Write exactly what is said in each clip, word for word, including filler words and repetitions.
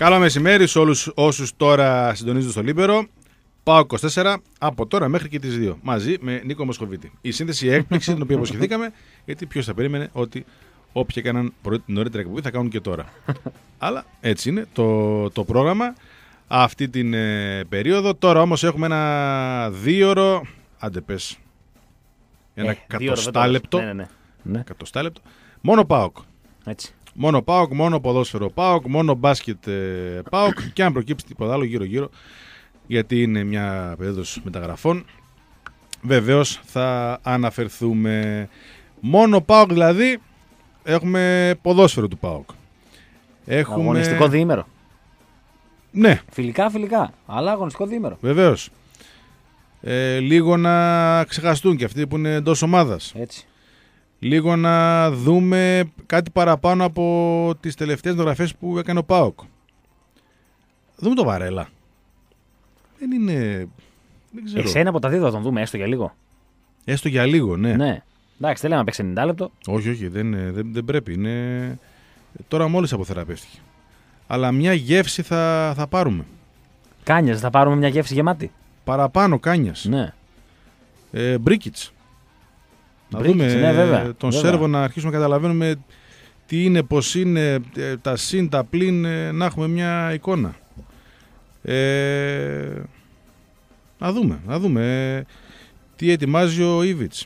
Καλό μεσημέρι σε όλους όσους τώρα συντονίζονται στο Λίμπερο. ΠΑΟΚ είκοσι τέσσερα από τώρα μέχρι και τις δύο. Μαζί με Νίκο Μοσχοβίτη. Η σύνθεση έκπληξη την οποία υποσχεθήκαμε, γιατί ποιος θα περίμενε ότι όποιοι έκαναν νωρίτερα εκπομπή θα κάνουν και τώρα. Αλλά έτσι είναι το, το πρόγραμμα αυτή την ε, περίοδο. Τώρα όμως έχουμε ένα δίωρο. Άντε πες. Ένα ε, κατοστάλεπτο. Ναι, ναι, ναι. Κατοστάλεπτο. Μόνο ΠΑΟΚ. Έτσι. Μόνο ΠΑΟΚ, μόνο ποδόσφαιρο ΠΑΟΚ, μόνο μπάσκετ ε, ΠΑΟΚ και αν προκύψει τίποτα άλλο γύρω-γύρω, γιατί είναι μια περίοδος μεταγραφών, βεβαίως θα αναφερθούμε. Μόνο ΠΑΟΚ δηλαδή, έχουμε ποδόσφαιρο του ΠΑΟΚ. Έχουμε... Αγωνιστικό διήμερο. Ναι. Φιλικά, φιλικά, αλλά αγωνιστικό διήμερο. Βεβαίως. Ε, λίγο να ξεχαστούν και αυτοί που είναι εντός ομάδας. Έτσι. Λίγο να δούμε κάτι παραπάνω από τις τελευταίες γραφές που έκανε ο ΠΑΟΚ. Δούμε το Βαρέλα. Δεν είναι... Δεν ξέρω. Εσένα από τα δύο θα τον δούμε έστω για λίγο. Έστω για λίγο, ναι. Ναι. Εντάξει, θέλαμε να παίξει ενενήντα λεπτό. Όχι, όχι, δεν, δεν, δεν πρέπει. Είναι... Τώρα μόλις αποθεραπεύτηκε. Αλλά μια γεύση θα, θα πάρουμε. Κάνιας, θα πάρουμε μια γεύση γεμάτη. Παραπάνω Κάνιας. Ναι. Ε, Μπρίκιτς. Να Μπρίκιτς, δούμε ναι, βέβαια, τον βέβαια. Σέρβο, να αρχίσουμε να καταλαβαίνουμε τι είναι, πώς είναι, τα συν, τα πλην, να έχουμε μια εικόνα. Ε, να δούμε, να δούμε τι ετοιμάζει ο Ήβιτς.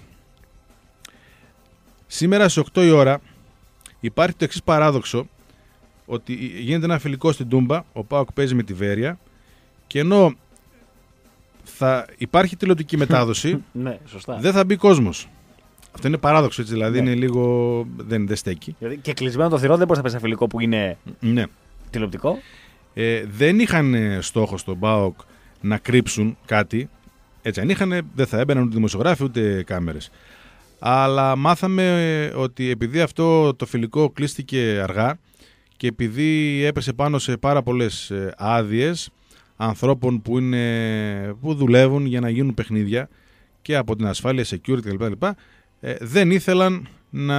Σήμερα στις οκτώ η ώρα υπάρχει το εξής παράδοξο, ότι γίνεται ένα φιλικό στην Τούμπα, ο ΠΑΟΚ παίζει με τη Βέρεια και ενώ θα υπάρχει τηλεοπτική μετάδοση, ναι, σωστά. δεν θα μπει κόσμος. Αυτό είναι παράδοξο, έτσι, δηλαδή ναι. είναι λίγο. Δεν, δεν στέκει. Δηλαδή και κλεισμένο το θηρό δεν μπορεί να πέσει ένα φιλικό που είναι ναι. τηλεοπτικό. Ε, δεν είχαν στόχο στον ΠΑΟΚ να κρύψουν κάτι. Έτσι, αν είχαν, δεν θα έμπαιναν ούτε δημοσιογράφοι ούτε κάμερες. Αλλά μάθαμε ότι επειδή αυτό το φιλικό κλείστηκε αργά και επειδή έπεσε πάνω σε πάρα πολλές άδειες ανθρώπων που, είναι, που δουλεύουν για να γίνουν παιχνίδια και από την ασφάλεια, security κλπ. Ε, δεν ήθελαν να,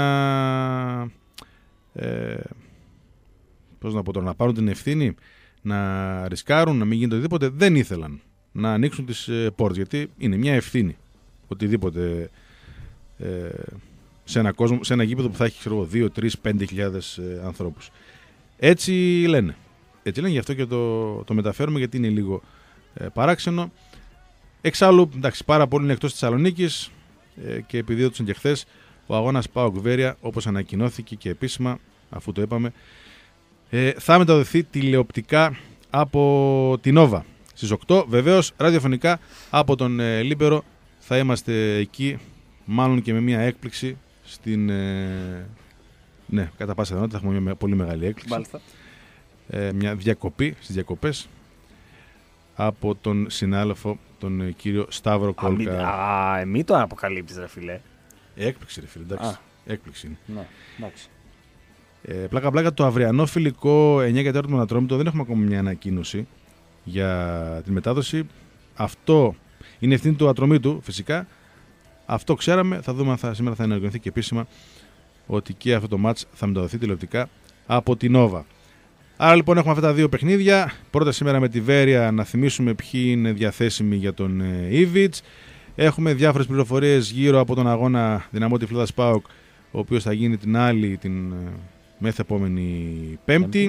ε, πώς να πω τώρα, να πάρουν την ευθύνη, να ρισκάρουν, να μην γίνει οτιδήποτε. Δεν ήθελαν να ανοίξουν τις ε, πόρτες, γιατί είναι μια ευθύνη οτιδήποτε ε, σε, ένα κόσμο, σε ένα γήπεδο που θα έχει δύο, τρεις, πέντε χιλιάδες ε, ανθρώπους. Έτσι λένε. Έτσι λένε, γι' αυτό και το, το μεταφέρουμε, γιατί είναι λίγο ε, παράξενο. Εξάλλου, εντάξει, πάρα πολύ είναι εκτός της Θεσσαλονίκης ε, και επειδή έδωσαν και χθες ο αγώνας ΠΑΟΚ Βέρεια, όπως ανακοινώθηκε και επίσημα, αφού το είπαμε, ε, θα μεταδοθεί τηλεοπτικά από την Νόβα στις οκτώ. Βεβαίως, ραδιοφωνικά από τον ε, Λίμπερο θα είμαστε εκεί, μάλλον και με μια έκπληξη στην... Ε, ναι, κατά πάσα πιθανότητα θα έχουμε μια πολύ μεγάλη έκπληξη. Ε, μια διακοπή στις διακοπές από τον συνάδελφο, τον κύριο Σταύρο Κόλκα. Α, μη το αποκαλύψεις ρε φίλε. Έκπληξη ρε φίλε, εντάξει. Α. Έκπληξη είναι. Ναι, εντάξει. Ε, πλάκα πλάκα το αυριανό φιλικό εννιά και τέσσερα Ατρόμητο δεν έχουμε ακόμα μια ανακοίνωση για την μετάδοση. Αυτό είναι ευθύνη του Ατρομήτου φυσικά. Αυτό ξέραμε, θα δούμε αν θα, σήμερα θα ενεργοποιηθεί και επίσημα ότι και αυτό το μάτς θα μεταδοθεί τηλεοπτικά από την Νόβα. Άρα λοιπόν έχουμε αυτά τα δύο παιχνίδια. Πρώτα σήμερα με τη Βέρεια, να θυμίσουμε ποιοι είναι διαθέσιμοι για τον Ήβιτς. Έχουμε διάφορες πληροφορίες γύρω από τον αγώνα Δυναμό Τυφλίδας ΠΑΟΚ, ο οποίος θα γίνει την άλλη, την μεθεπόμενη Πέμπτη.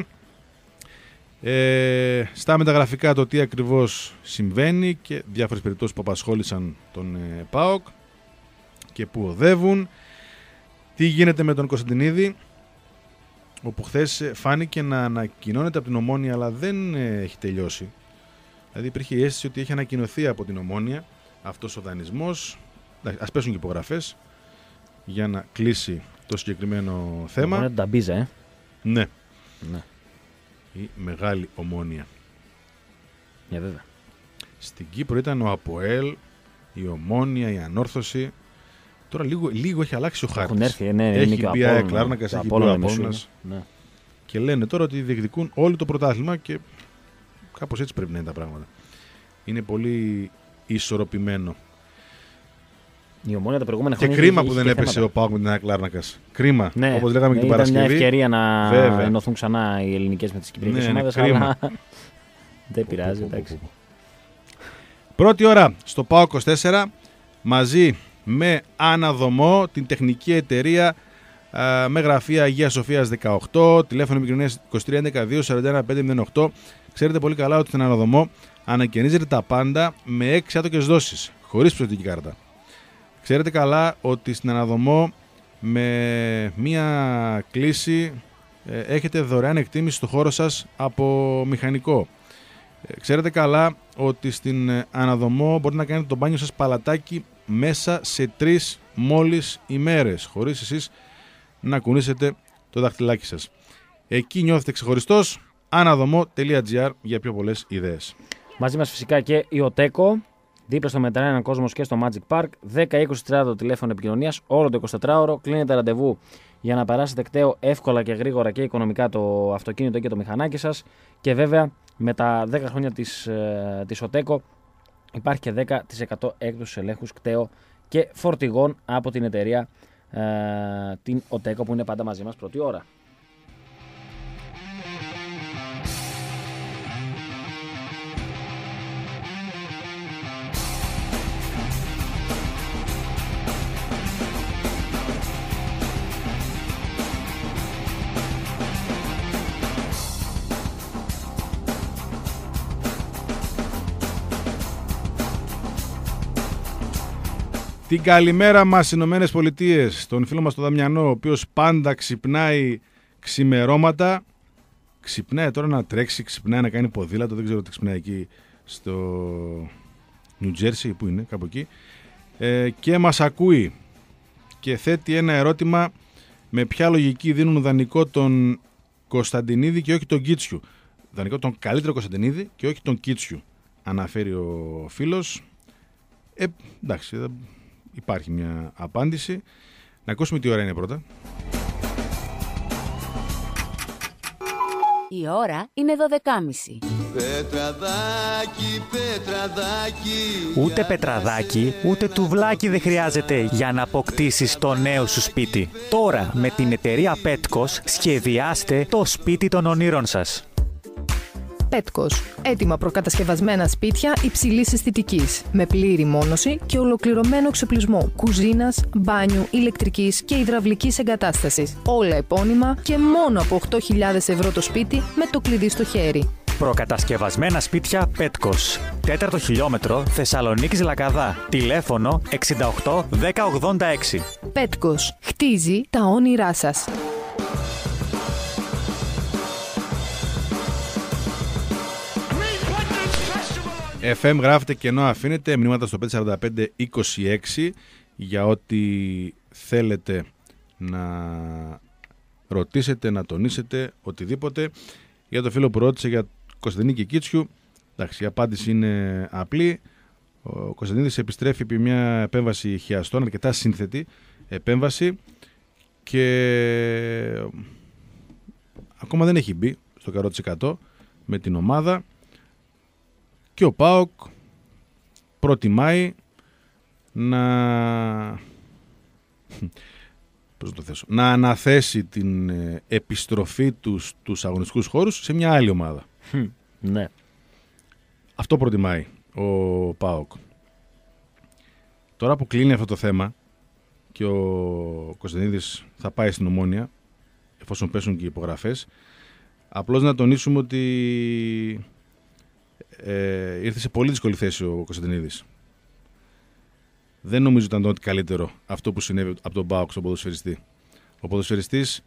Ε, στα μεταγραφικά το τι ακριβώς συμβαίνει και διάφορες περιπτώσεις που απασχόλησαν τον ε, ΠΑΟΚ και που οδεύουν. Τι γίνεται με τον Κωνσταντινίδη, όπου χθες φάνηκε να ανακοινώνεται από την Ομόνια, αλλά δεν έχει τελειώσει. Δηλαδή υπήρχε η αίσθηση ότι έχει ανακοινωθεί από την Ομόνια αυτός ο δανεισμός. Ας πέσουν και υπογραφές για να κλείσει το συγκεκριμένο θέμα. Είναι ταμπίζα, ε. Ναι. ναι. Η μεγάλη Ομόνια. Yeah, βέβαια. Στην Κύπρο ήταν ο ΑΠΟΕΛ, η Ομόνια, η Ανόρθωση. Τώρα λίγο, λίγο έχει αλλάξει ο χάρτης. Έρθει, ναι, έχει μπει η Κλάρνακας, έχει μπει ο Απόλλωνας. Ναι. Και λένε τώρα ότι διεκδικούν όλο το πρωτάθλημα και κάπως έτσι πρέπει να είναι τα πράγματα. Είναι πολύ ισορροπημένο. Η Ομόνια τα προηγούμενα Και χρόνια. κρίμα είχε, που δεν είχε έπεσε θέματα. ο ΠΑΟΚ με την ΑΕΚ Λάρνακας. Κρίμα. Ναι, όπως λέγαμε ναι, και την ήταν Παρασκευή. μια ευκαιρία να Βέβαια. ενωθούν ξανά οι ελληνικές με τις κυπριακές Ναι, ναι, ομάδες. κρίμα. Αλλά δεν πειράζει, εντάξει. Πρώτη ώρα στο ΠΑΟΚ είκοσι τέσσερα μαζί με Αναδομό, την τεχνική εταιρεία α, με γραφεία Αγίας Σοφίας δεκαοκτώ, τηλέφωνο επικοινωνίας είκοσι τρία έντεκα δύο σαράντα ένα πεντακόσια οκτώ. Ξέρετε πολύ καλά ότι στην Αναδομό ανακαινίζετε τα πάντα με έξι άτοκες δόσεις, χωρίς πιστωτική κάρτα. Ξέρετε καλά ότι στην Αναδομό με μία κλίση ε, έχετε δωρεάν εκτίμηση στο χώρο σας από μηχανικό. Ε, ξέρετε καλά ότι στην Αναδομό μπορείτε να κάνετε το μπάνιο σας παλατάκι μέσα σε τρεις μόλις ημέρες, χωρίς εσείς να κουνήσετε το δαχτυλάκι σας. Εκεί νιώθετε ξεχωριστός. αναδομό τελεία τζι άρ για πιο πολλές ιδέες. Μαζί μας φυσικά και η ΟΤΕΚΟ, δίπλα στο Μετρανέαν Κόσμος και στο Magic Park. δέκα είκοσι τριάντα το τηλέφωνο επικοινωνίας, όλο το εικοσιτετράωρο. Κλείνετε ραντεβού για να περάσετε κταίο εύκολα και γρήγορα και οικονομικά το αυτοκίνητο και το μηχανάκι σας. Και βέβαια με τα δέκα χρόνια της, ε, της ΟΤΕΚΟ υπάρχει και δέκα τοις εκατό έκπτωση στους ελέγχους κταίο και φορτηγών από την εταιρεία ε, την ΟΤΕΚΟ που είναι πάντα μαζί μας πρώτη ώρα. Την καλημέρα μας στις Ηνωμένες Πολιτείες, τον φίλο μας τον Δαμιανό, ο οποίος πάντα ξυπνάει ξημερώματα. Ξυπνάει τώρα να τρέξει, ξυπνάει να κάνει ποδήλατο, δεν ξέρω τι ξυπνάει εκεί στο Νιου Τζέρσι, που είναι, κάπου εκεί. Ε, και μας ακούει και θέτει ένα ερώτημα: με ποια λογική δίνουν δανεικό τον Κωνσταντινίδη και όχι τον Κίτσιου? Δανεικό τον καλύτερο Κωνσταντινίδη και όχι τον Κίτσιου, αναφέρει ο φίλος. Ε, εντάξει, υπάρχει μια απάντηση. Να ακούσουμε τι ώρα είναι πρώτα. Η ώρα είναι δώδεκα και μισή. Πετραδάκι, πετραδάκι. Ούτε πετραδάκι, ούτε τουβλάκι δεν χρειάζεται για να αποκτήσεις το νέο σου σπίτι. Τώρα με την εταιρεία Πέτκος σχεδιάστε το σπίτι των ονείρων σας. Πέτκος. Έτοιμα προκατασκευασμένα σπίτια υψηλής αισθητικής, με πλήρη μόνωση και ολοκληρωμένο εξοπλισμό κουζίνας, μπάνιου, ηλεκτρικής και υδραυλικής εγκατάστασης. Όλα επώνυμα και μόνο από οκτώ χιλιάδες ευρώ το σπίτι με το κλειδί στο χέρι. Προκατασκευασμένα σπίτια Πέτκος. Τέταρτο χιλιόμετρο Θεσσαλονίκης Λακαδά. Τηλέφωνο εξήντα οκτώ δέκα ογδόντα έξι. Πέτκος. Χτίζει τα όνειρά σας. εφ εμ γράφετε και ενώ αφήνετε μηνύματα στο πέντε σαράντα πέντε είκοσι έξι για ό,τι θέλετε να ρωτήσετε, να τονίσετε, οτιδήποτε. Για το φίλο που ρώτησε για Κωνσταντινή και Κίτσιου, εντάξει, η απάντηση είναι απλή. Ο Κωνσταντινίδης επιστρέφει επί μια επέμβαση χιαστών, αρκετά σύνθετη επέμβαση, και ακόμα δεν έχει μπει στο εκατό τοις εκατό με την ομάδα. Και ο ΠΑΟΚ προτιμάει να... Πώς το θέσω, να αναθέσει την επιστροφή του στους αγωνιστικούς χώρους σε μια άλλη ομάδα. Ναι. Αυτό προτιμάει ο ΠΑΟΚ. Τώρα που κλείνει αυτό το θέμα και ο Κωνσταντινίδης θα πάει στην Ομόνια, εφόσον πέσουν και οι υπογραφές, απλώς να τονίσουμε ότι ε, ήρθε σε πολύ δύσκολη θέση ο Κωνσταντινίδης. Δεν νομίζω ήταν το ότι καλύτερο αυτό που συνέβη από τον ΠΑΟΚ στον ποδοσφαιριστή. Ο ποδοσφαιριστής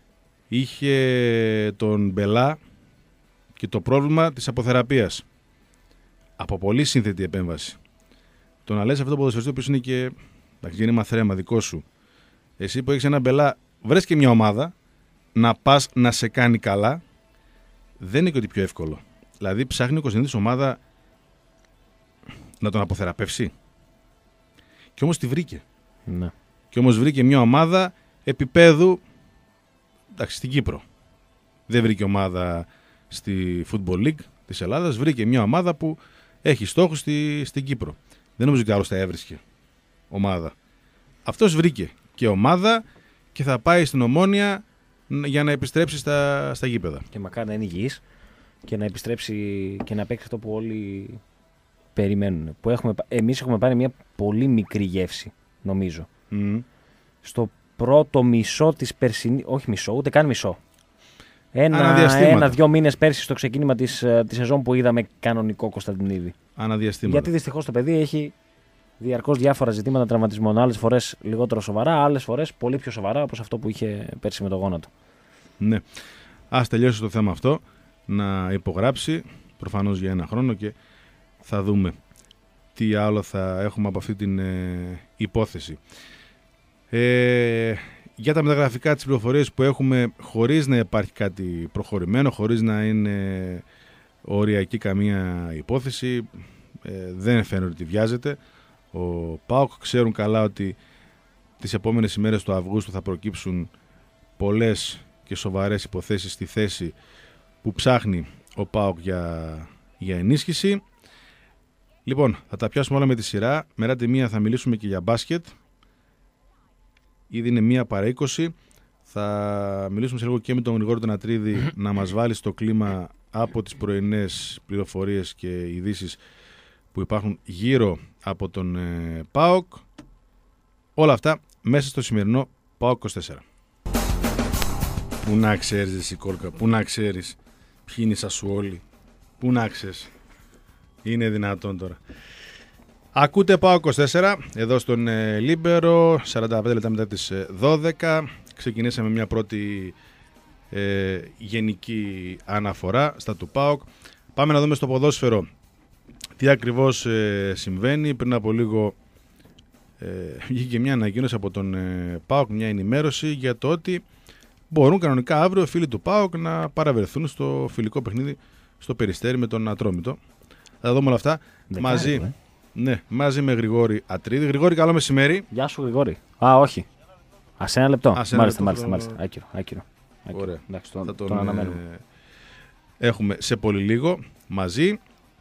είχε τον Μπελά και το πρόβλημα της αποθεραπείας. Από πολύ σύνθετη επέμβαση. Το να λες αυτό το ποδοσφαιριστή, που είναι και γέννημα θρέμα δικό σου, εσύ που έχεις ένα Μπελά, βρες και μια ομάδα να πας να σε κάνει καλά, δεν είναι και ότι πιο εύκολο. Δηλαδή ψάχνει ο Κωνσταντινίδης ομάδα να τον αποθεραπεύσει. Και όμως τη βρήκε. Ναι. Και όμως βρήκε μια ομάδα επίπεδου, εντάξει, στην Κύπρο. Δεν βρήκε ομάδα στη Football League της Ελλάδας, βρήκε μια ομάδα που έχει στόχους στη, στην Κύπρο. Δεν νομίζω ότι άλλος θα έβρισκε ομάδα αυτός βρήκε και ομάδα και θα πάει στην Ομόνοια για να επιστρέψει στα, στα γήπεδα. Και μακάρι να είναι υγιής και να επιστρέψει και να παίξει αυτό που όλοι περιμένουν. Που έχουμε, εμείς έχουμε πάρει μια πολύ μικρή γεύση, νομίζω. Mm. Στο πρώτο μισό της περσινής, όχι μισό, ούτε καν μισό. Ένα, ένα-δυο μήνες πέρσι στο ξεκίνημα της, της σεζόν που είδαμε κανονικό Κωνσταντινίδη. Αναδιαστήματα. Γιατί δυστυχώς το παιδί έχει διαρκώς διάφορα ζητήματα τραυματισμών. Άλλες φορές λιγότερο σοβαρά, άλλες φορές πολύ πιο σοβαρά, όπως αυτό που είχε πέρσι με το γόνατο. Ναι. Ας τελειώσει το θέμα αυτό, να υπογράψει προφανώς για ένα χρόνο και θα δούμε τι άλλο θα έχουμε από αυτή την ε, υπόθεση. Ε, για τα μεταγραφικά, τις πληροφορίες που έχουμε, χωρίς να υπάρχει κάτι προχωρημένο, χωρίς να είναι οριακή καμία υπόθεση, ε, δεν φαίνεται ότι βιάζεται ο ΠΑΟΚ. Ξέρουν καλά ότι τις επόμενες ημέρες του Αυγούστου θα προκύψουν πολλές και σοβαρές υποθέσεις στη θέση που ψάχνει ο ΠΑΟΚ για, για ενίσχυση. Λοιπόν, θα τα πιάσουμε όλα με τη σειρά. Μερά τη μία θα μιλήσουμε και για μπάσκετ. Ήδη είναι μία παρά είκοσι. Θα μιλήσουμε σε λίγο και με τον Γρηγόρη Τονατρίδη να μας βάλει στο κλίμα από τις πρωινές πληροφορίες και ειδήσεις που υπάρχουν γύρω από τον ε, ΠΑΟΚ. Όλα αυτά μέσα στο σημερινό ΠΑΟΚ είκοσι τέσσερα. Πού να ξέρεις εσύ Κόρκα, πού να ξέρεις ποιοι είναι οι Σασουόλοι, πού να ξέρεις. Είναι δυνατόν τώρα. Ακούτε ΠΑΟΚ είκοσι τέσσερα εδώ στον ε, Λίμπερο, σαράντα πέντε λεπτά μετά τις ε, δώδεκα. Ξεκινήσαμε μια πρώτη ε, γενική αναφορά στα του ΠΑΟΚ. Πάμε να δούμε στο ποδόσφαιρο τι ακριβώς ε, συμβαίνει. Πριν από λίγο ε, βγήκε μια ανακοίνωση από τον ε, ΠΑΟΚ, μια ενημέρωση για το ότι μπορούν κανονικά αύριο φίλοι του ΠΑΟΚ να παραβρεθούν στο φιλικό παιχνίδι στο Περιστέρι με τον Ατρόμητο. Θα δούμε όλα αυτά μαζί, ε. ναι, μαζί με Γρηγόρη Ατρίδη. Γρηγόρη, καλό μεσημέρι. Γεια σου Γρηγόρη. Α, όχι. Ας ένα λεπτό. Ας ένα μάλιστα, λεπτό μάλιστα, το... μάλιστα. Άκυρο, άκυρο. άκυρο. Ωραία. Εντάξει, τον, θα τον, τον αναμένουμε. Ε, έχουμε σε πολύ λίγο μαζί.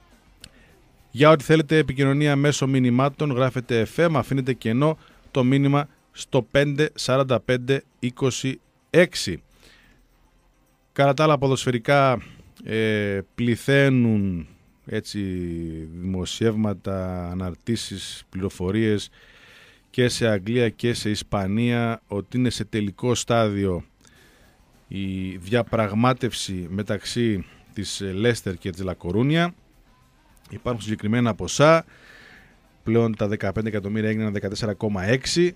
Για ό,τι θέλετε επικοινωνία μέσω μηνυμάτων, γράφετε εφ εμ, αφήνετε κενό το μήνυμα στο πέντε σαράντα πέντε είκοσι έξι. Κατά τα άλλα ποδοσφαιρικά ε, πληθαίνουν έτσι δημοσιεύματα, αναρτήσεις, πληροφορίες και σε Αγγλία και σε Ισπανία ότι είναι σε τελικό στάδιο η διαπραγμάτευση μεταξύ της Λέστερ και της Λακορούνια. Υπάρχουν συγκεκριμένα ποσά. Πλέον τα δεκαπέντε εκατομμύρια έγιναν δεκατέσσερα κόμμα έξι,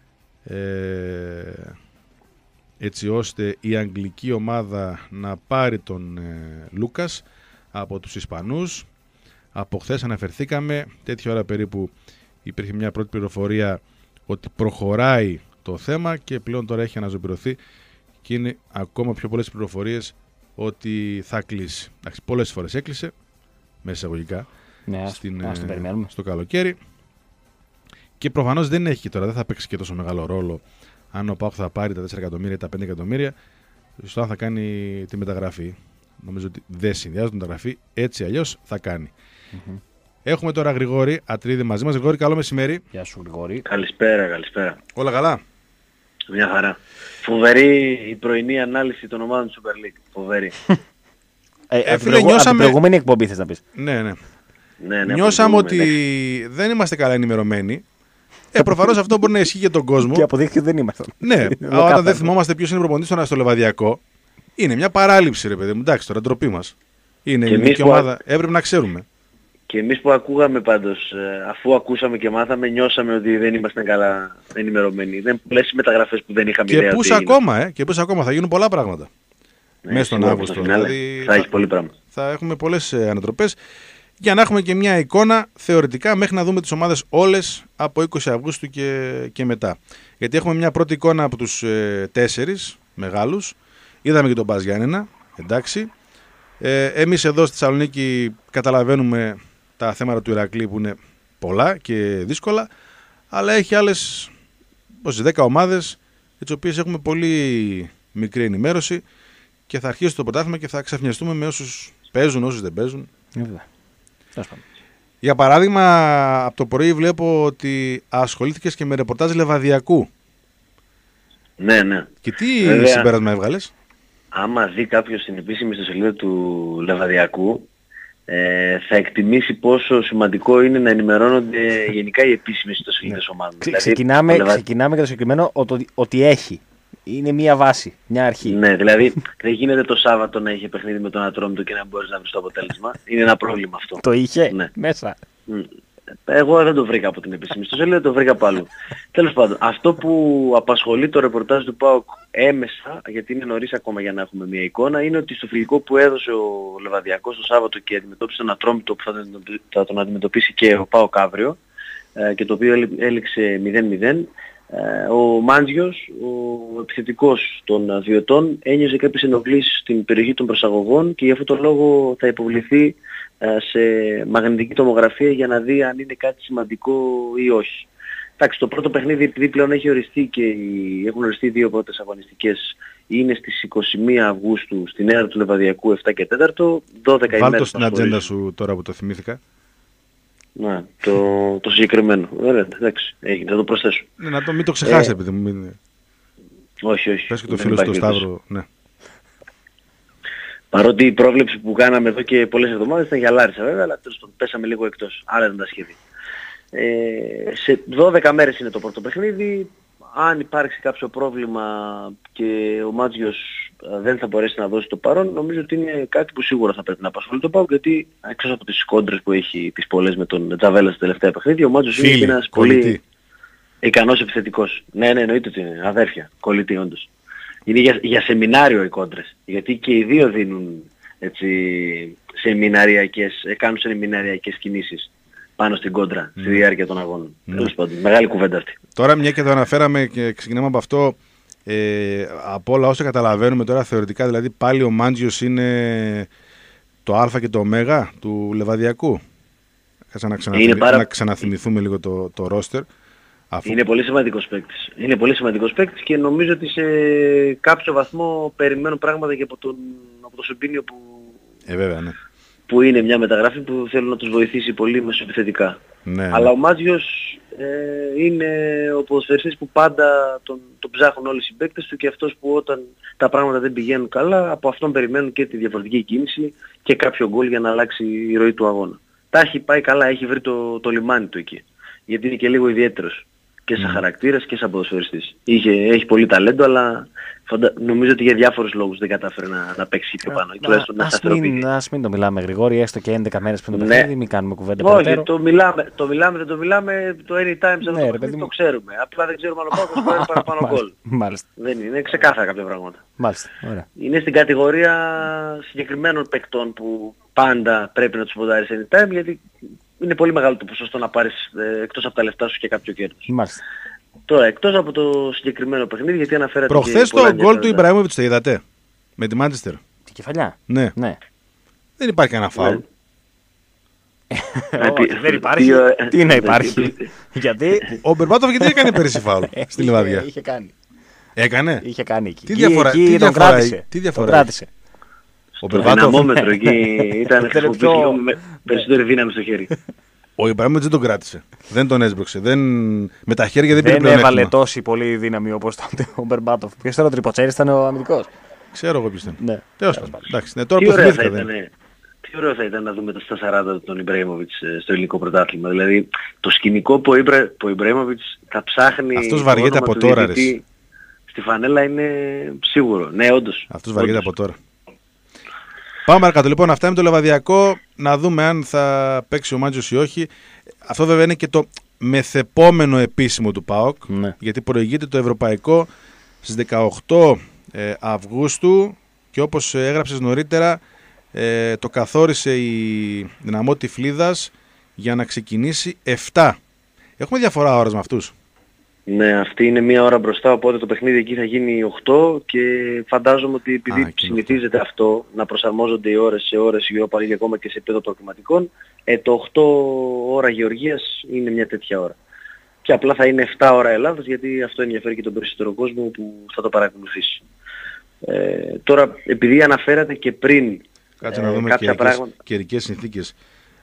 ε, έτσι ώστε η αγγλική ομάδα να πάρει τον ε, Λούκας από τους Ισπανούς. Από χθες αναφερθήκαμε, τέτοια ώρα περίπου υπήρχε μια πρώτη πληροφορία ότι προχωράει το θέμα και πλέον τώρα έχει αναζωπηρωθεί και είναι ακόμα πιο πολλές πληροφορίες ότι θα κλείσει. Εντάξει, πολλές φορές έκλεισε, μέσα εισαγωγικά, ναι, στην, ας το περιμένουμε. στο καλοκαίρι. Και προφανώς δεν έχει τώρα, δεν θα παίξει και τόσο μεγάλο ρόλο αν ο ΠΑΟΚ θα πάρει τα τέσσερα εκατομμύρια ή τα πέντε εκατομμύρια, στο αν θα κάνει τη μεταγραφή. Νομίζω ότι δεν συνδυάζουν τη μεταγραφή, έτσι αλλιώς θα κάνει. Mm-hmm. Έχουμε τώρα Γρηγόρη Ατρίδη μαζί μας. Γρηγόρη, καλό μεσημέρι. Γεια σου Γρηγόρη. Καλησπέρα, καλησπέρα. Όλα καλά. Μια χαρά. Φοβερή η πρωινή ανάλυση των ομάδων του Super League. Φοβερή. Ε, ε, φίλε, νιώσαμε... Από την προηγούμενη εκπομπή θες να πεις. Ναι, ναι. ναι, ναι Νιώσαμε ότι ναι. δεν είμαστε καλά ενημερωμένοι. Ε, προφανώς αυτό μπορεί να ισχύει για τον κόσμο. Και αποδείχθηκε ότι δεν είμαστε. Ναι, όταν δεν θυμόμαστε ποιος είναι προπονητής στο, στο Λεβαδιακό, είναι μια παράληψη, ρε παιδί μου. Εντάξει, τώρα ντροπή μας. Είναι η ελληνική ομάδα, που... έπρεπε να ξέρουμε. Και εμείς που ακούγαμε πάντως, αφού ακούσαμε και μάθαμε, νιώσαμε ότι δεν είμαστε καλά ενημερωμένοι. Δεν πολλές μεταγραφές που δεν είχαμε και ιδέα. Πούς ακόμα, ε, και πούς ακόμα, θα γίνουν πολλά πράγματα. Ναι, μέσα στον Αύγουστο. Δηλαδή, θα, θα έχει πολύ πράγμα. Θα έχουμε πολλές ε, ανατροπές. Για να έχουμε και μια εικόνα θεωρητικά μέχρι να δούμε τις ομάδες όλες από είκοσι Αυγούστου και, και μετά. Γιατί έχουμε μια πρώτη εικόνα από τους ε, τέσσερις μεγάλους. Είδαμε και τον Μπας Γιάννενα, εντάξει. Ε, εμείς εδώ στη Θεσσαλονίκη καταλαβαίνουμε τα θέματα του Ηρακλή που είναι πολλά και δύσκολα, αλλά έχει άλλες δέκα ομάδες τις οποίες έχουμε πολύ μικρή ενημέρωση και θα αρχίσει το πρωτάθλημα και θα ξαφνιαστούμε με όσους παίζουν, όσους δεν παίζουν. Για παράδειγμα, από το πρωί βλέπω ότι ασχολήθηκες και με ρεπορτάζ Λεβαδιακού. Ναι, ναι. Και τι Βέβαια, συμπέρασμα έβγαλες? άμα δει κάποιος την επίσημη ιστοσελίδα του Λεβαδιακού, ε, θα εκτιμήσει πόσο σημαντικό είναι να ενημερώνονται γενικά οι επίσημες ιστοσελίδες ομάδων. Ξε- ξεκινάμε, δηλαδή, ξεκινάμε για το συγκεκριμένο ότι, ότι έχει. Είναι μία βάση, μια αρχή. Ναι, δηλαδή δεν γίνεται το Σάββατο να είχε παιχνίδι με τον Ατρόμητο και να μπορείς να βρεις το αποτέλεσμα. Είναι ένα πρόβλημα αυτό. Το είχε Ναι. μέσα. Μ. Εγώ δεν το βρήκα από την επίσημη ιστοσελίδα, το βρήκα από αλλού. Τέλος πάντων, αυτό που απασχολεί το ρεπορτάζ του ΠΑΟΚ έμεσα, γιατί είναι νωρίς ακόμα για να έχουμε μια εικόνα, είναι ότι στο φιλικό που έδωσε ο Λεβαδιακός το Σάββατο και αντιμετώπισε τον Ατρόμητο που θα τον, θα τον αντιμετωπίσει και ο ΠΑΟΚ αύριο, ε, και το οποίο έλη- έληξε μηδέν μηδέν, ε, ο Μάντζιος, ο επιθετικός των Βιωτών, ένιωσε κάποιες ενοχλήσεις στην περιοχή των προσαγωγών και γι' αυτόν τον λόγο θα υποβληθεί σε μαγνητική τομογραφία για να δει αν είναι κάτι σημαντικό ή όχι. Εντάξει, το πρώτο παιχνίδι, επειδή πλέον έχει οριστεί και οι, έχουν οριστεί δύο πρώτες αγωνιστικές, είναι στις είκοσι μία Αυγούστου στην έδρα του Λεβαδιακού επτά και τέσσερα, δώδεκα Βάλ' ημέρες. το στην μας ατζέντα χωρίζουν. σου τώρα που το θυμήθηκα. Ναι, το, το συγκεκριμένο. Ωραία, εντάξει, έγινε, θα το προσθέσω. Ναι, να το, μην το ξεχάσει, Ε, επειδή μου μην... Όχι, όχι. Πες και το δεν φίλο στο υπάρχει περίπτωση. Σταύρο. Ναι. Παρότι η πρόβλεψη που κάναμε εδώ και πολλές εβδομάδες ήταν για Λάρισα βέβαια, αλλά τέλος πάντων πέσαμε λίγο εκτός. Άλλα ήταν τα σχέδια. Ε, σε δώδεκα μέρες είναι το πρώτο παιχνίδι. Αν υπάρξει κάποιο πρόβλημα και ο Μάτζιος ε, δεν θα μπορέσει να δώσει το παρόν, νομίζω ότι είναι κάτι που σίγουρα θα πρέπει να απασχολεί το ΠΑΟΚ, γιατί εκτός από τις κόντρες που έχει τις πολλές με τον Τζαβέλα στα τελευταία παιχνίδια, ο Μάτζιος είναι Φίλοι, ένας κολλητοί. πολύ ικανός επιθετικός. Ναι, ναι, εννοείται ότι είναι αδέρφια, κολλητή όντως. Είναι για, για σεμινάριο οι κόντρες, γιατί και οι δύο δίνουν έτσι, σεμιναριακές, ε, κάνουν σεμιναριακές κινήσεις πάνω στην κόντρα στη διάρκεια των αγώνων. Ναι. Τέλος πάντων, μεγάλη κουβέντα αυτή. Τώρα, μια και το αναφέραμε και ξεκινάμε από αυτό, ε, από όλα όσα καταλαβαίνουμε τώρα θεωρητικά, δηλαδή πάλι ο Μάντζιος είναι το Α και το Ω του Λεβαδιακού. Κάτσε να, ξαναθυμι... πάρα- να ξαναθυμηθούμε λίγο το, το ρόστερ. Αφού... Είναι πολύ σημαντικός παίκτης. Είναι πολύ σημαντικός παίκτης και νομίζω ότι σε κάποιο βαθμό περιμένω πράγματα και από τον, από το Σεμπίνιο που, Ε, βέβαια, ναι. που είναι μια μεταγραφή που θέλω να τους βοηθήσει πολύ μεσοεπιθετικά. Ναι, Αλλά ναι. ο Μάτζιος ε, είναι ο ποδοσφαιριστής που πάντα τον, τον ψάχνουν όλοι οι συμπαίκτες του και αυτός που όταν τα πράγματα δεν πηγαίνουν καλά, από αυτόν περιμένουν και τη διαφορετική κίνηση και κάποιο γκολ για να αλλάξει η ροή του αγώνα. Τα έχει πάει καλά, έχει βρει το, το λιμάνι του εκεί. Γιατί είναι και λίγο ιδιαίτερος και σαν Mm. χαρακτήρας και σαν ποδοσφαιριστής. Είχε, έχει πολύ ταλέντο, αλλά φαντα... νομίζω ότι για διάφορους λόγους δεν κατάφερε να, να παίξει πιο πάνω. Ή τουλάχιστον να Ας σταθεροποιηθεί. μην, ας μην το μιλάμε Γρηγόρη, έστω και έντεκα μέρες πριν το Ναι. παιχνίδι, μην κάνουμε κουβέντα Όχι, περαιτέρω. το μιλάμε, το μιλάμε, δεν το μιλάμε, το anytime σε αυτό Ναι, το ρε, παιχνίδι παιδί το μου. ξέρουμε. Απλά δεν ξέρουμε αν ο Πάκος πάρει παραπάνω γκολ. Μάλιστα, Δεν είναι, είναι ξεκάθαρα κάποια πράγματα. μάλιστα, ωραία. Είναι στην κατηγορία συγκεκριμένων παικτών που πάντα πρέπει να τους ποντάρεις anytime, γιατί είναι πολύ μεγάλο το ποσοστό να πάρεις ε, εκτός από τα λεφτά σου και κάποιο κέρδος. Μάλιστα. Τώρα, εκτός από το συγκεκριμένο παιχνίδι, γιατί αναφέρατε Προχθές και πολλά το γκολ του ενδιαφέροντα. Ιμπραήμοβιτς το είδατε με τη Μάντσεστερ. Τη κεφαλιά. Ναι. Ναι. Δεν υπάρχει κανένα φάουλ. Ε, Όχι, τι- δεν υπάρχει. τι, ε, Τι να δεν- υπάρχει. Γιατί Ο Μπερμπάτοφ γιατί έκανε πέρυσι φάουλ στη είχε- Λιβαδιά. Είχε κάνει. Έκανε. Είχε κάνει εκεί. Τι Εκεί- διαφορά- εκεί τι τον διαφορά- κράτησε. τι Τον διαφορά κράτησε. Ο Το Μπερμπάτοφ. δυναμόμετρο εκεί ήταν Ήταν χρησιμοποιήσει πιο- λίγο με περισσότερη δύναμη στο χέρι. Ο Ιμπραήμοβιτς δεν τον κράτησε. Δεν τον έσπρωξε. Δεν... Με τα χέρια δεν πήρε Δεν έβαλε πλεονέκτημα. τόση πολύ δύναμη όπως τότε ο Μπερμπάτοφ. Ποιος ήταν ο Τριποτσέρης, ήταν ο αμυντικός. Ξέρω εγώ ποιος ήταν. Ναι. Τέλος πάντων. Εντάξει, ναι, τώρα Τι που ωραία, θα θυμήθηκα ήταν, δεν. τι ωραίο θα ήταν να δούμε στα σαράντα τον Ιμπραήμοβιτς ε, στο ελληνικό πρωτάθλημα. Δηλαδή το σκηνικό που ο, Ιμπρα... που ο Ιμπραήμοβιτς θα ψάχνει Αυτός το βαριέται όνομα από του τώρα, διαιτητή ρε. στη φανέλα είναι σίγουρο. Ναι, όντως. Αυτός βαριέται Όντως. από τώρα. Πάμε παρακάτω. Λοιπόν, αυτά με το Λεβαδιακό. Να δούμε αν θα παίξει ο Μάντζιος ή όχι. Αυτό βέβαια είναι και το μεθεπόμενο επίσημο του ΠΑΟΚ. Ναι. Γιατί προηγείται το ευρωπαϊκό στις δεκαοκτώ ε, Αυγούστου και όπως ε, έγραψες νωρίτερα ε, το καθόρισε η Δυναμό Τυφλίδας για να ξεκινήσει επτά. Έχουμε διαφορά ώρας με αυτούς. Ναι, αυτή είναι μία ώρα μπροστά, οπότε το παιχνίδι εκεί θα γίνει οκτώ και φαντάζομαι ότι επειδή Α, εκεί είναι συνηθίζεται αυτό να προσαρμόζονται οι ώρες σε ώρες Europa League ακόμα και σε επίπεδο προκριματικών, ε, το οκτώ ώρα Γεωργίας είναι μια τέτοια ώρα. Και απλά θα είναι επτά ώρα Ελλάδας, γιατί αυτό ενδιαφέρει και τον περισσότερο κόσμο που θα το παρακολουθήσει. Ε, τώρα, επειδή αναφέρατε και πριν Κάτσε ε, να δούμε κάποια καιρικές, πράγματα... καιρικές συνθήκες.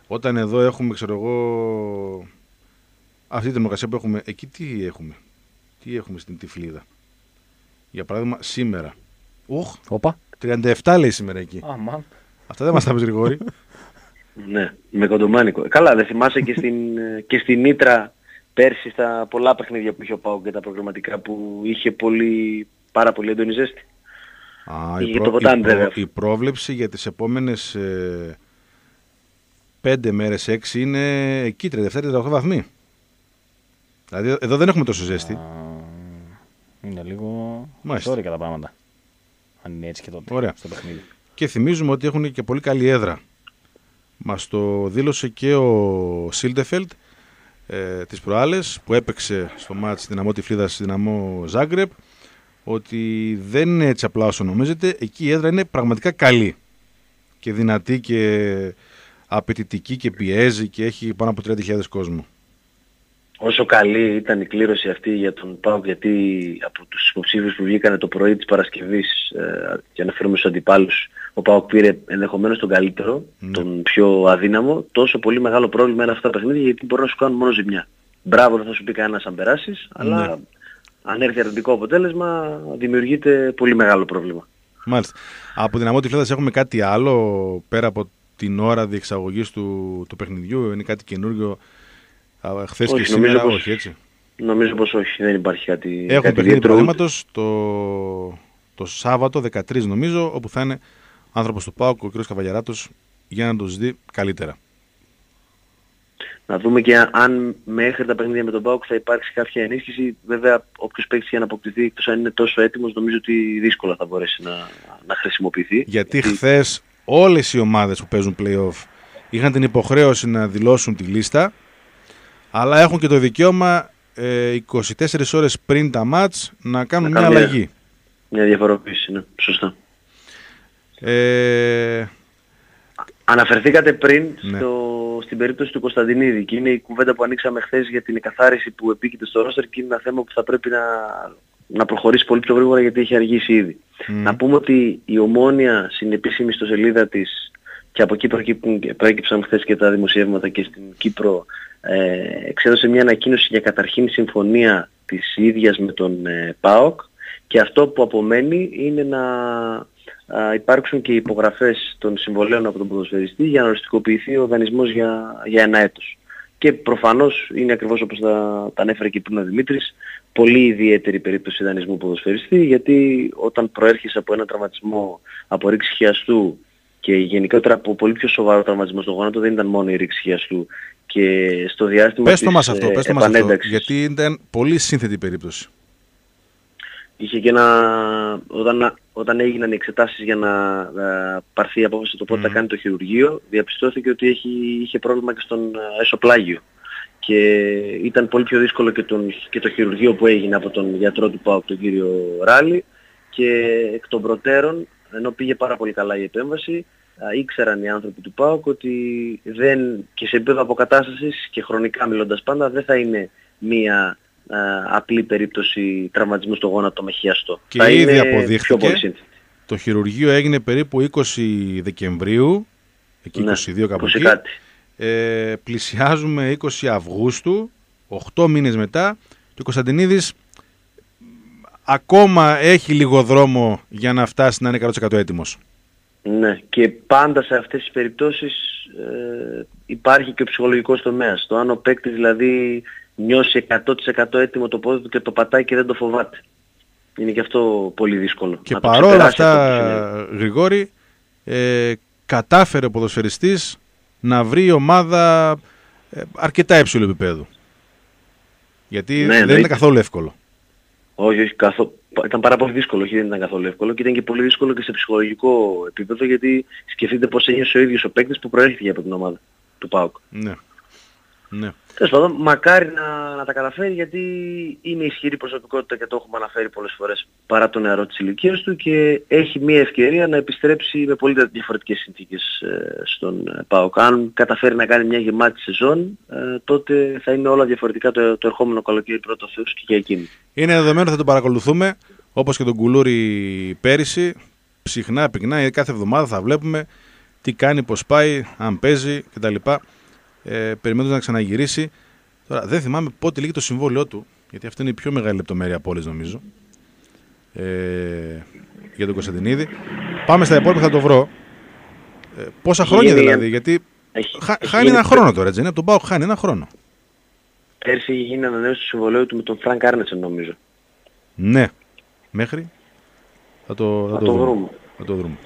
Όταν εδώ έχουμε, ξέρω εγώ, αυτή τη δημοκρασία που έχουμε, εκεί τι έχουμε. Τι έχουμε στην Τυφλίδα. Για παράδειγμα, σήμερα. Ουχ, Οπα. τριάντα επτά λέει σήμερα εκεί. Αμάν. Αυτά δεν μας τα πεις, Γρηγόρη. Ναι, με κοντομάνικο. Καλά, δεν θυμάσαι και στην, και στην Ήτρα πέρσι στα πολλά παιχνίδια που είχε ο ΠΑΟΚ και τα προγραμματικά που είχε πολύ, πάρα πολύ έντονη ζέστη. Α, η, το προ... ποτάμι, η, προ... βέβαια. η πρόβλεψη για τις επόμενες ε, πέντε μέρες, έξι είναι εκεί, τριάντα επτά τριάντα οκτώ βαθμοί. Δηλαδή εδώ δεν έχουμε τόσο ζέστη. Α, είναι λίγο Μάλιστα. ζόρικα τα πράγματα. Αν είναι έτσι και τότε. Ωραία. Στο παιχνίδι. Και θυμίζουμε ότι έχουν και πολύ καλή έδρα. Μας το δήλωσε και ο Σίλντεφελτ ε, τις προάλλες που έπαιξε στο μάτς Δυναμό Τυφλίδας Δυναμό Ζάγκρεπ, ότι δεν είναι έτσι απλά όσο νομίζετε. Εκεί η έδρα είναι πραγματικά καλή και δυνατή και απαιτητική και πιέζει και έχει πάνω από τριάντα χιλιάδες κόσμο. Όσο καλή ήταν η κλήρωση αυτή για τον ΠΑΟΚ, γιατί από τους υποψήφιους που βγήκανε το πρωί της Παρασκευής, ε, για να φέρουμε στους αντιπάλους, ο ΠΑΟΚ πήρε ενδεχομένως τον καλύτερο, mm. τον πιο αδύναμο, τόσο πολύ μεγάλο πρόβλημα είναι αυτά τα παιχνίδια, γιατί μπορεί να σου κάνουν μόνο ζημιά. Μπράβο, δεν θα σου πει κανένας αν περάσεις, αλλά mm. αν έρθει αρνητικό αποτέλεσμα δημιουργείται πολύ μεγάλο πρόβλημα. Μάλιστα. Από Δυναμό Τυφλίδας έχουμε κάτι άλλο πέρα από την ώρα διεξαγωγής του, του παιχνιδιού, είναι κάτι καινούργιο? Χθες και σήμερα, πως, όχι έτσι. Νομίζω πως όχι, δεν υπάρχει κάτι. Έχουν παιχνίδι παραδείγματος το, το Σάββατο δεκατρείς νομίζω, όπου θα είναι άνθρωπος του ΠΑΟΚ, ο κ. Καβαλιαράτος, για να τους δει καλύτερα. Να δούμε και αν μέχρι τα παιχνίδια με τον ΠΑΟΚ θα υπάρξει κάποια ενίσχυση. Βέβαια, όποιος παίξει για να αποκτηθεί, εκτός αν είναι τόσο έτοιμος, νομίζω ότι δύσκολα θα μπορέσει να, να χρησιμοποιηθεί. Γιατί, Γιατί χθες όλες οι ομάδες που παίζουν play-off είχαν την υποχρέωση να δηλώσουν τη λίστα, αλλά έχουν και το δικαίωμα ε, είκοσι τέσσερις ώρες πριν τα μάτς να κάνουν να μια αλλαγή. Μια, μια διαφοροποίηση, ναι. Σωστά. Ε... Αναφερθήκατε πριν ναι. στο, στην περίπτωση του Κωνσταντινίδη και είναι η κουβέντα που ανοίξαμε χθες για την εκαθάριση που επίκειται στο ρόστερ και είναι ένα θέμα που θα πρέπει να, να προχωρήσει πολύ πιο γρήγορα γιατί έχει αργήσει ήδη. Mm. Να πούμε ότι η Ομόνοια στην επίσημη ιστοσελίδα της και από εκεί προέκυψαν χθες και τα δημοσιεύματα και στην Κύπρο, ε, εξέδωσε μια ανακοίνωση για καταρχήν συμφωνία της ίδιας με τον ε, ΠΑΟΚ και αυτό που απομένει είναι να α, υπάρξουν και υπογραφές των συμβολέων από τον ποδοσφαιριστή για να οριστικοποιηθεί ο δανεισμός για, για ένα έτος. Και προφανώς είναι ακριβώς όπως τα, τα ανέφερε και πριν ο Δημήτρης, πολύ ιδιαίτερη περίπτωση δανεισμού ποδοσφαιριστή, γιατί όταν προέρχεσαι από ένα τραυματισμό από ρήξη χιαστού και γενικότερα από πολύ πιο σοβαρό τραυματισμό στο γόνατο, δεν ήταν μόνο η ρήξη χιαστού. Και στο διάστημα πες το της μας αυτό, πες το μας αυτό, γιατί ήταν πολύ σύνθετη περίπτωση. Είχε και ένα, όταν, όταν έγιναν οι εξετάσεις για να, να πάρθει η απόφαση το πότε mm. θα κάνει το χειρουργείο, διαπιστώθηκε ότι έχει, είχε πρόβλημα και στον εσωπλάγιο. Και ήταν πολύ πιο δύσκολο και, τον, και το χειρουργείο που έγινε από τον γιατρό του ΠΑΟΚ, τον κύριο Ράλη, και εκ των προτέρων, ενώ πήγε πάρα πολύ καλά η επέμβαση, ήξεραν οι άνθρωποι του ΠΑΟΚ ότι δεν, και σε επίπεδο αποκατάστασης και χρονικά μιλώντας πάντα, δεν θα είναι μία α, απλή περίπτωση τραυματισμού στο γόνατο με χιαστό. Και θα ήδη είναι αποδείχθηκε, το χειρουργείο έγινε περίπου είκοσι Δεκεμβρίου, εκεί ναι, είκοσι δύο κάπου εκεί. Ε, πλησιάζουμε είκοσι Αυγούστου, οκτώ μήνες μετά, και ο Κωνσταντινίδης ακόμα έχει λίγο δρόμο για να φτάσει να είναι εκατό τοις εκατό έτοιμος. Ναι, και πάντα σε αυτές τις περιπτώσεις ε, υπάρχει και ο ψυχολογικός τομέας. Το αν ο παίκτης δηλαδή νιώσει εκατό τοις εκατό έτοιμο το πόδι του και το πατάει και δεν το φοβάται. Είναι και αυτό πολύ δύσκολο. Και παρόλα αυτά, Γρηγόρη, ε, κατάφερε ο ποδοσφαιριστής να βρει η ομάδα ε, αρκετά υψηλού επίπεδου. Γιατί ναι, δεν ναι, ήταν καθόλου εύκολο. Όχι, όχι, καθό... ήταν πάρα πολύ δύσκολο, όχι δεν ήταν καθόλου εύκολο και ήταν και πολύ δύσκολο και σε ψυχολογικό επίπεδο, γιατί σκεφτείτε πώς ένιωσε ο ίδιος ο παίκτης που προέρχεται από την ομάδα του ΠΑΟΚ. Ναι. Ναι. Τέλος πάντων, μακάρι να, να τα καταφέρει, γιατί είναι ισχυρή προσωπικότητα και το έχουμε αναφέρει πολλές φορές παρά το νεαρό της ηλικίας του και έχει μια ευκαιρία να επιστρέψει με πολύ διαφορετικές συνθήκες ε, στον ΠΑΟΚ. Αν καταφέρει να κάνει μια γεμάτη σεζόν, ε, τότε θα είναι όλα διαφορετικά το, το ερχόμενο καλοκαίρι πρώτο Θεός και για εκείνη. Είναι δεδομένο, θα τον παρακολουθούμε όπως και τον Κουλούρη πέρυσι, ψυχνά, πυκνά, κάθε εβδομάδα θα βλέπουμε τι κάνει, πώς πάει, αν παίζει κτλ. ε, περιμένοντας να ξαναγυρίσει. Τώρα δεν θυμάμαι πότε λύγει το συμβόλαιό του, γιατί αυτή είναι η πιο μεγάλη λεπτομέρεια από όλες νομίζω. Ε, για τον Κωνσταντινίδη. Πάμε στα υπόλοιπα, θα το βρω. Ε, πόσα έχει χρόνια γίνει, δηλαδή, γιατί έχει, χα, έχει χάνει γίνει, ένα χρόνο τώρα, έτσι, από τον ΠΑΟΚ χάνει ένα χρόνο. Πέρσι είχε γίνει ανανέωση του συμβολέου του με τον Φρανκ Άρνετσεν νομίζω. Ναι, μέχρι. Θα το, θα θα το, το βρούμε. βρούμε. Θα το βρούμε.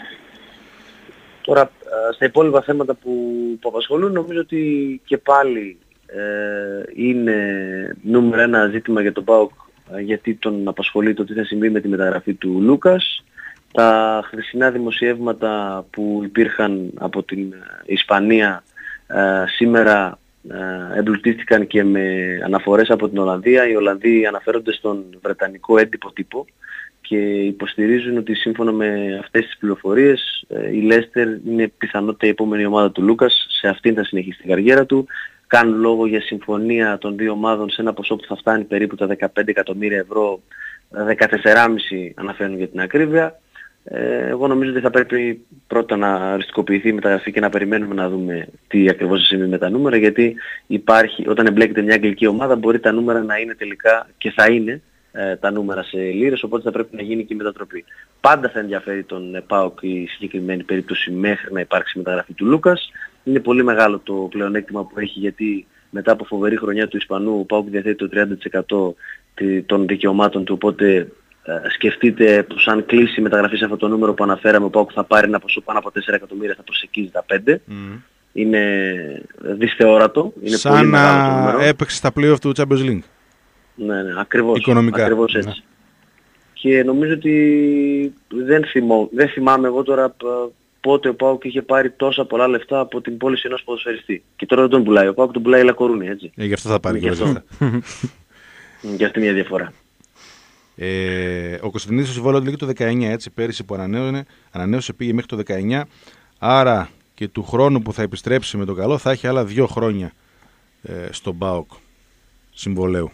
Τώρα, στα υπόλοιπα θέματα που, που απασχολούν, νομίζω ότι και πάλι ε, είναι νούμερο ένα ζήτημα για τον ΠΑΟΚ, γιατί τον απασχολεί το τι θα συμβεί με τη μεταγραφή του Λούκας. Τα χθεσινά δημοσιεύματα που υπήρχαν από την Ισπανία ε, σήμερα ε, εμπλουτίστηκαν και με αναφορές από την Ολλανδία. Οι Ολλανδοί αναφέρονται στον βρετανικό έντυπο τύπο και υποστηρίζουν ότι σύμφωνα με αυτές τις πληροφορίες ε, η Λέστερ είναι πιθανότητα η επόμενη ομάδα του Λούκας, σε αυτήν θα συνεχίσει την καριέρα του. Κάνουν λόγο για συμφωνία των δύο ομάδων σε ένα ποσό που θα φτάνει περίπου τα δεκαπέντε εκατομμύρια ευρώ, δεκατέσσερα κόμμα πέντε αναφέρουν για την ακρίβεια. Ε, εγώ νομίζω ότι θα πρέπει πρώτα να οριστικοποιηθεί η μεταγραφή και να περιμένουμε να δούμε τι ακριβώς συμβεί με τα νούμερα, γιατί υπάρχει, όταν εμπλέκεται μια αγγλική ομάδα μπορεί τα νούμερα να είναι τελικά και θα είναι ε, τα νούμερα σε λίρες, οπότε θα πρέπει να γίνει και η μετατροπή. Πάντα θα ενδιαφέρει τον ΠΑΟΚ η συγκεκριμένη περίπτωση μέχρι να υπάρξει μεταγραφή του Λούκας. Είναι πολύ μεγάλο το πλεονέκτημα που έχει, γιατί μετά από φοβερή χρονιά του Ισπανού ο ΠΑΟΚ διαθέτει το τριάντα τοις εκατό των δικαιωμάτων του, οπότε ε, σκεφτείτε πως αν κλείσει η μεταγραφή σε αυτό το νούμερο που αναφέραμε, ο ΠΑΟΚ θα πάρει ένα ποσό πάνω από τέσσερα εκατομμύρια, θα προσεγγίζει τα πέντε. Mm. Είναι δυσθεώρατο, είναι σαν πολύ μεγάλο το νούμερο. Σαν να έπαιξε στα play-off του Champions League. Ναι, ναι, ακριβώς. Οικονομικά. Ακριβώς έτσι. Ναι. Και νομίζω ότι δεν, θυμώ, δεν θυμάμαι εγώ τώρα πότε ο ΠΑΟΚ είχε πάρει τόσα πολλά λεφτά από την πώληση ενός ποδοσφαιριστή. Και τώρα δεν τον πουλάει. Ο ΠΑΟΚ τον πουλάει η Λακορούνη, έτσι. Ε, γι' αυτό θα πάρει και αυτό. Και αυτή μια διαφορά. Ε, ο Κωνσταντινίδης στο συμβόλαιο του το δεκαεννιά, έτσι, πέρυσι που ανανέωσε, ανανέωσε πήγε μέχρι το δεκαεννιά. Άρα και του χρόνου που θα επιστρέψει με το καλό θα έχει άλλα δύο χρόνια ε, στον ΠΑΟΚ συμβολέου.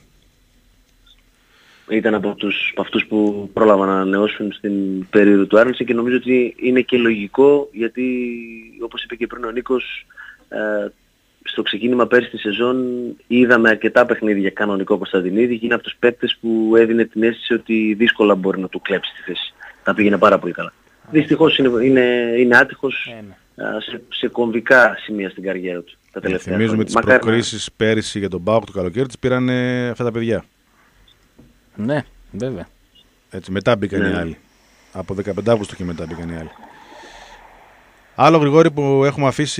Ήταν από, τους, από αυτούς που πρόλαβαν να ανανεώσουν στην περίοδο του Άρνεσε και νομίζω ότι είναι και λογικό, γιατί όπως είπε και πριν ο Νίκος, ε, στο ξεκίνημα πέρσι τη σεζόν είδαμε αρκετά παιχνίδια για κανονικό Κωνσταντινίδη και είναι από τους παίκτες που έδινε την αίσθηση ότι δύσκολα μπορεί να του κλέψει τη θέση. Τα πήγαινε πάρα πολύ καλά. Δυστυχώς είναι, είναι, είναι άτυχος ε, σε, σε κομβικά σημεία στην καριέρα του τα τελευταία χρόνια. Θυμίζουμε τις Μακάρι... προκρίσεις πέρυσι για τον ΠΑΟΚ το καλοκαίρι, τις πήραν ε, αυτά τα παιδιά. Ναι, βέβαια. Έτσι, μετά μπήκαν ναι. οι άλλοι. Από δεκαπέντε Αυγούστου και μετά μπήκαν οι άλλοι. Άλλο, Γρηγόρη, που έχουμε αφήσει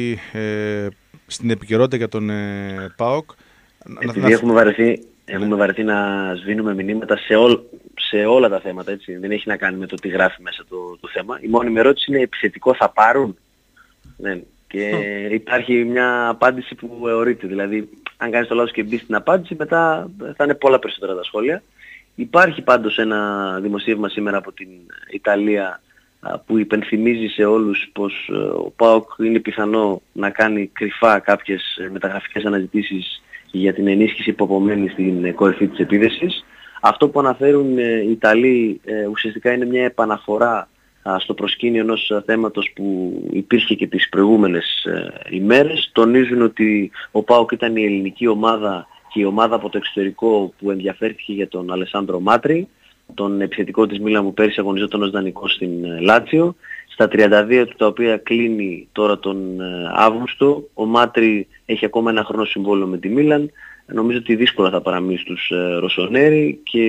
ε, στην επικαιρότητα για τον ε, ΠΑΟΚ. Επειδή να... έχουμε, βαρεθεί, έχουμε βαρεθεί να σβήνουμε μηνύματα σε, όλ, σε όλα τα θέματα, έτσι. Δεν έχει να κάνει με το τι γράφει μέσα το, το θέμα. Η μόνη ερώτηση είναι επιθετικό θα πάρουν. Ναι. Και mm. υπάρχει μια απάντηση που αιωρείται. Δηλαδή, αν κάνεις το λάθος και μπεις στην απάντηση, μετά θα είναι πολλά περισσότερα τα σχόλια. Υπάρχει πάντως ένα δημοσίευμα σήμερα από την Ιταλία που υπενθυμίζει σε όλους πως ο ΠΑΟΚ είναι πιθανό να κάνει κρυφά κάποιες μεταγραφικές αναζητήσεις για την ενίσχυση που απομένει στην κορυφή της επίδεσης. Αυτό που αναφέρουν οι Ιταλοί ουσιαστικά είναι μια επαναφορά στο προσκήνιο ενός θέματος που υπήρχε και τις προηγούμενες ημέρες. Τονίζουν ότι ο ΠΑΟΚ ήταν η ελληνική ομάδα και η ομάδα από το εξωτερικό που ενδιαφέρθηκε για τον Αλεσάνδρο Μάτρι, τον επιθετικό της Μίλαν που πέρυσι αγωνιζόταν ως δανεικός στην Λάτσιο. Στα τριάντα δύο του, τα οποία κλείνει τώρα τον Αύγουστο, ο Μάτρι έχει ακόμα ένα χρόνο συμβόλαιο με τη Μίλαν. Νομίζω ότι δύσκολα θα παραμείνει στους Ροσονέρι και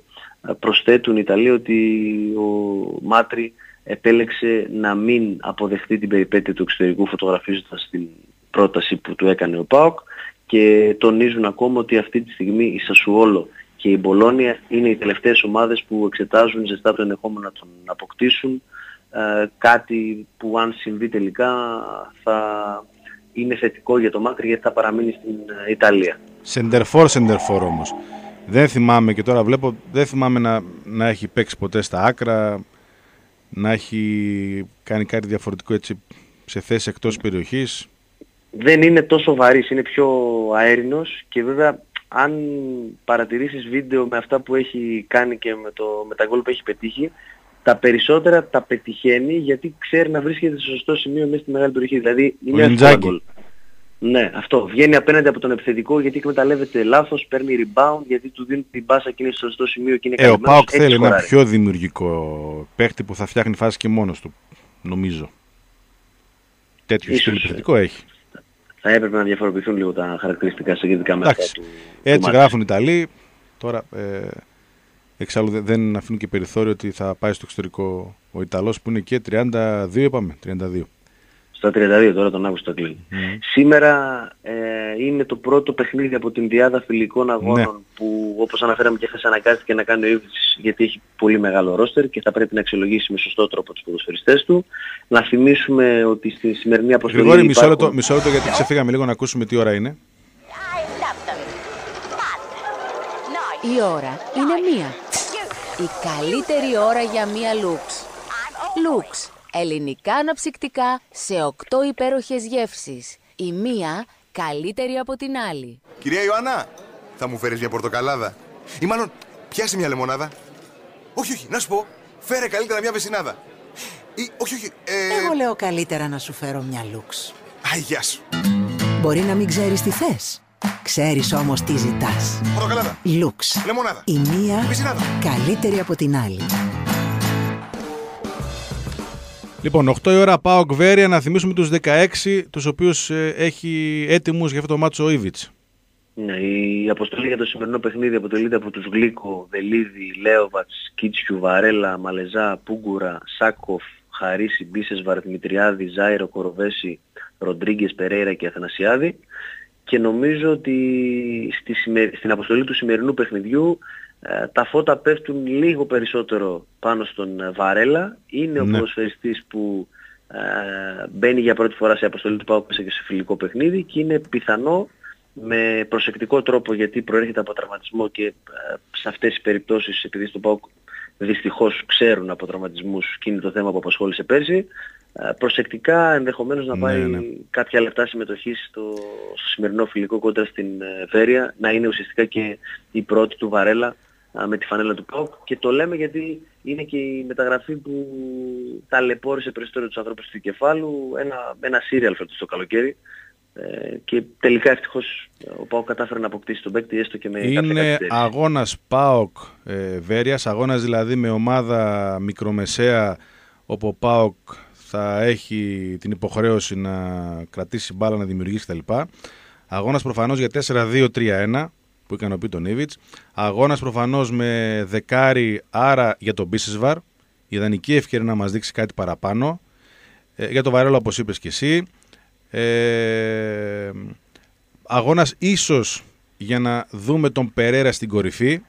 προσθέτουν οι Ιταλοί ότι ο Μάτρι επέλεξε να μην αποδεχτεί την περιπέτεια του εξωτερικού φωτογραφίζοντας την πρόταση που του έκανε ο ΠΑΟΚ και τονίζουν ακόμα ότι αυτή τη στιγμή η Σασουόλο και η Μπολόνια είναι οι τελευταίες ομάδες που εξετάζουν ζεστά το ενδεχόμενο να τον αποκτήσουν, ε, κάτι που αν συμβεί τελικά θα είναι θετικό για το Μάτρι γιατί θα παραμείνει στην Ιταλία. Σεντερφόρ, σεντερφόρ όμως. Δεν θυμάμαι και τώρα βλέπω, δεν θυμάμαι να, να έχει παίξει ποτέ στα άκρα, να έχει κάνει κάτι διαφορετικό έτσι σε θέση εκτός περιοχής. Δεν είναι τόσο βαρύς, είναι πιο αέρινος και βέβαια αν παρατηρήσεις βίντεο με αυτά που έχει κάνει και με, το, με τα γκολ που έχει πετύχει, τα περισσότερα τα πετυχαίνει γιατί ξέρει να βρίσκεται στο σωστό σημείο μέσα στη μεγάλη περιοχή. Δηλαδή είναι εύκολα γκολ. Ναι, αυτό. Βγαίνει απέναντι από τον επιθετικό γιατί εκμεταλλεύεται λάθος, παίρνει rebound γιατί του δίνει την μπάσα και είναι στο σωστό σημείο και είναι ε, καλυμμένος. Ο ΠΑΟΚ θέλει σκοράρει. ένα πιο δημιουργικό παίχτη που θα φτιάχνει φάση και μόνος του, νομίζω. Τέτοιο στυλ επιθετικό έχει. Θα έπρεπε να διαφοροποιηθούν λίγο τα χαρακτηριστικά σχετικά με αυτά του. Έτσι του γράφουν οι Ιταλοί. Τώρα ε, εξάλλου δεν αφήνουν και περιθώριο ότι θα πάει στο εξωτερικό ο Ιταλός που είναι και τριάντα δύο, είπαμε. τριάντα δύο. Στα τριάντα δύο τώρα τον Αύγουστο κλείνει. Mm. Σήμερα ε, είναι το πρώτο παιχνίδι από την διάδα φιλικών αγώνων ναι. που όπως αναφέραμε και χθες αναγκάστηκε να κάνει ο Ήβιτς γιατί έχει πολύ μεγάλο ρόστερ και θα πρέπει να αξιολογήσει με σωστό τρόπο τους ποδοσφαιριστές του. Να θυμίσουμε ότι στη σημερινή αποστολή... Γρηγόρη, μισό λεπτό, μισό λεπτό γιατί ξεφύγαμε λίγο να ακούσουμε τι ώρα είναι. Η ώρα είναι μία. Η καλύτερη ώρα για μία Lux. Lux. Ελληνικά αναψυκτικά σε οκτώ υπέροχες γεύσεις. Η μία καλύτερη από την άλλη. Κυρία Ιωάννα, θα μου φέρεις μια πορτοκαλάδα? Ή μάλλον, πιάσε μια λεμονάδα. Όχι, όχι, να σου πω, φέρε καλύτερα μια βεσινάδα. Ή, όχι, όχι, ε... Εγώ λέω καλύτερα να σου φέρω μια Lux. Α, γεια σου. Μπορεί να μην ξέρεις τι θες. Ξέρεις όμως τι ζητάς. Πορτοκαλάδα. Lux. Λεμονάδα. Η μία βεσινάδα. καλύτερη από την άλλη. Λοιπόν, οκτώ η ώρα ΠΑΟΚ Βέρεια, να θυμίσουμε τους δεκαέξι τους οποίους ε, έχει έτοιμους για αυτό το μάτσο ο Ήβιτς. Ναι, η αποστολή για το σημερινό παιχνίδι αποτελείται από τους Γλίκο, Δελίδη, Λέοβατς, Κίτσιου, Βαρέλα, Μαλεζά, Πούγκουρα, Σάκοφ, Χαρίση, Μπίσεσβαρ, Δημητριάδη, Ζάιρο, Κοροβέση, Ροντρίγκες, Περέιρα και Αθανασιάδη. Και νομίζω ότι στη σημερι... στην αποστολή του σημερινού παιχνιδιού ε, τα φώτα πέφτουν λίγο περισσότερο πάνω στον Βαρέλα. Είναι ναι. ο ποδοσφαιριστής που ε, μπαίνει για πρώτη φορά σε αποστολή του ΠΑΟΚ και σε φιλικό παιχνίδι και είναι πιθανό με προσεκτικό τρόπο, γιατί προέρχεται από τραυματισμό και ε, σε αυτές τις περιπτώσεις, επειδή στο ΠΑΟΚ δυστυχώς ξέρουν από τραυματισμούς και είναι το θέμα που απασχόλησε πέρσι, ε, προσεκτικά ενδεχομένως να πάει ναι, ναι. κάποια λεπτά συμμετοχή στο, στο σημερινό φιλικό κόντρα στην ε, Βέρεια, να είναι ουσιαστικά και η πρώτη του Βαρέλα ε, με τη φανέλα του ΠΑΟΚ. Και το λέμε γιατί είναι και η μεταγραφή που ταλαιπώρησε περισσότερο τους ανθρώπους του κεφάλου, ένα, ένα σύριαλ φέτος το καλοκαίρι. Και τελικά ευτυχώς ο ΠΑΟΚ κατάφερε να αποκτήσει τον παίκτη έστω και με κάποια καθυστέρηση. Είναι αγώνας ΠΑΟΚ ε, Βέρειας, αγώνας δηλαδή με ομάδα μικρομεσαία, όπου ο ΠΑΟΚ θα έχει την υποχρέωση να κρατήσει μπάλα, να δημιουργήσει κτλ. Αγώνας προφανώς για τέσσερα δύο τρία ένα που ικανοποιεί τον Ήβιτς. Αγώνας προφανώς με δεκάρι, άρα για τον Μπίσεσβαρ, ιδανική ευκαιρία να μας δείξει κάτι παραπάνω. Ε, για τον Βαρέλο, όπως είπες και εσύ. Ε, αγώνας ίσως για να δούμε τον Περέρα στην κορυφή.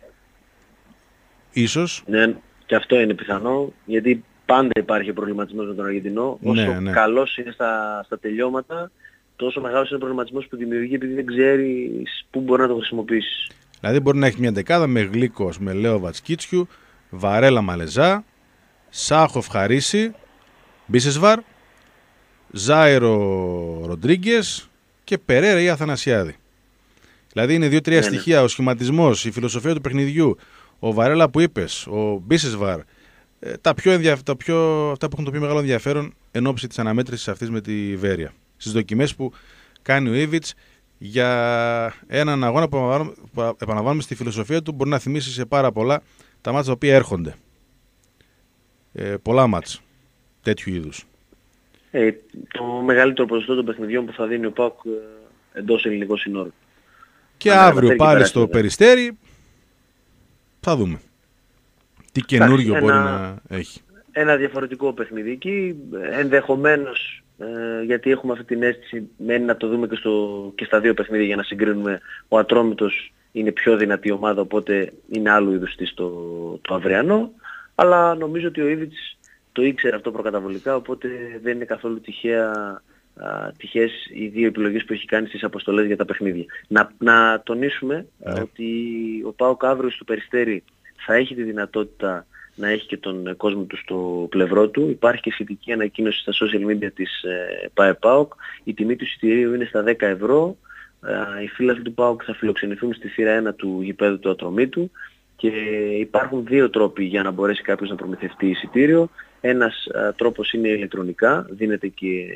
Ίσως. Ναι, και αυτό είναι πιθανό, γιατί πάντα υπάρχει προβληματισμός με τον Αργεντινό. Όσο ναι, ναι. καλός είναι στα, στα τελειώματα, τόσο μεγάλος είναι ο προβληματισμός που δημιουργεί, επειδή δεν ξέρεις πού μπορεί να το χρησιμοποιήσει. Δηλαδή μπορεί να έχει μια δεκάδα με Γλίκος, με Λέοβατς, Κίτσιου, Βαρέλα, Μαλεζά, Σάχοφ, Χαρίση, Μπίσεσβαρ, Ζάιρο, Ροντρίγκες και Περέρα ή Αθανασιάδη. Δηλαδή είναι δύο-τρία ναι, στοιχεία, ναι. ο σχηματισμός, η φιλοσοφία του παιχνιδιού, ο Βαρέλα που είπες, ο Μπίσεσβαρ, τα πιο ενδιαφ... τα πιο... αυτά που έχουν το πιο μεγάλο ενδιαφέρον εν ώψη της αναμέτρησης αυτής με τη Βέρεια. Στις δοκιμές που κάνει ο Ήβιτς για έναν αγώνα που επαναλαμβάνουμε στη φιλοσοφία του, μπορεί να θυμίσει σε πάρα πολλά τα μάτς τα οποία έρχονται. Ε, πολλά μάτς τέτοιου είδους. Ε, το μεγαλύτερο ποσοστό των παιχνιδιών που θα δίνει ο ΠΑΟΚ ε, εντός ελληνικών συνόρων. Και Αν αύριο πάλι στο Περιστέρι θα δούμε τι καινούργιο μπορεί να έχει. Ένα διαφορετικό παιχνίδι εκεί, ενδεχομένως, ε, γιατί έχουμε αυτή την αίσθηση, μένει να το δούμε και, στο, και στα δύο παιχνίδια για να συγκρίνουμε. Ο Ατρόμητος είναι πιο δυνατή ομάδα, οπότε είναι άλλου είδους της το, το αυριανό, αλλά νομίζω ότι ο Ήβιτς το ήξερε αυτό προκαταβολικά, οπότε δεν είναι καθόλου τυχαία, α, τυχαίες οι δύο επιλογές που έχει κάνει στις αποστολές για τα παιχνίδια. Να, να τονίσουμε ναι. ότι ο ΠΑΟΚ αύριο στο Περιστέρι θα έχει τη δυνατότητα να έχει και τον κόσμο του στο πλευρό του. Υπάρχει και σχετική ανακοίνωση στα social media της ε, ΠΑΕ-ΠΑΟΚ. Η τιμή του εισιτηρίου είναι στα δέκα ευρώ. Ε, οι φίλοι του ΠΑΟΚ θα φιλοξενηθούν στη θύρα ένα του γηπέδου του Ατρομήτου και υπάρχουν δύο τρόποι για να μπορέσει κάποιος να προμηθευτεί εισιτήριο. Ένας α, τρόπος είναι ηλεκτρονικά, δίνεται και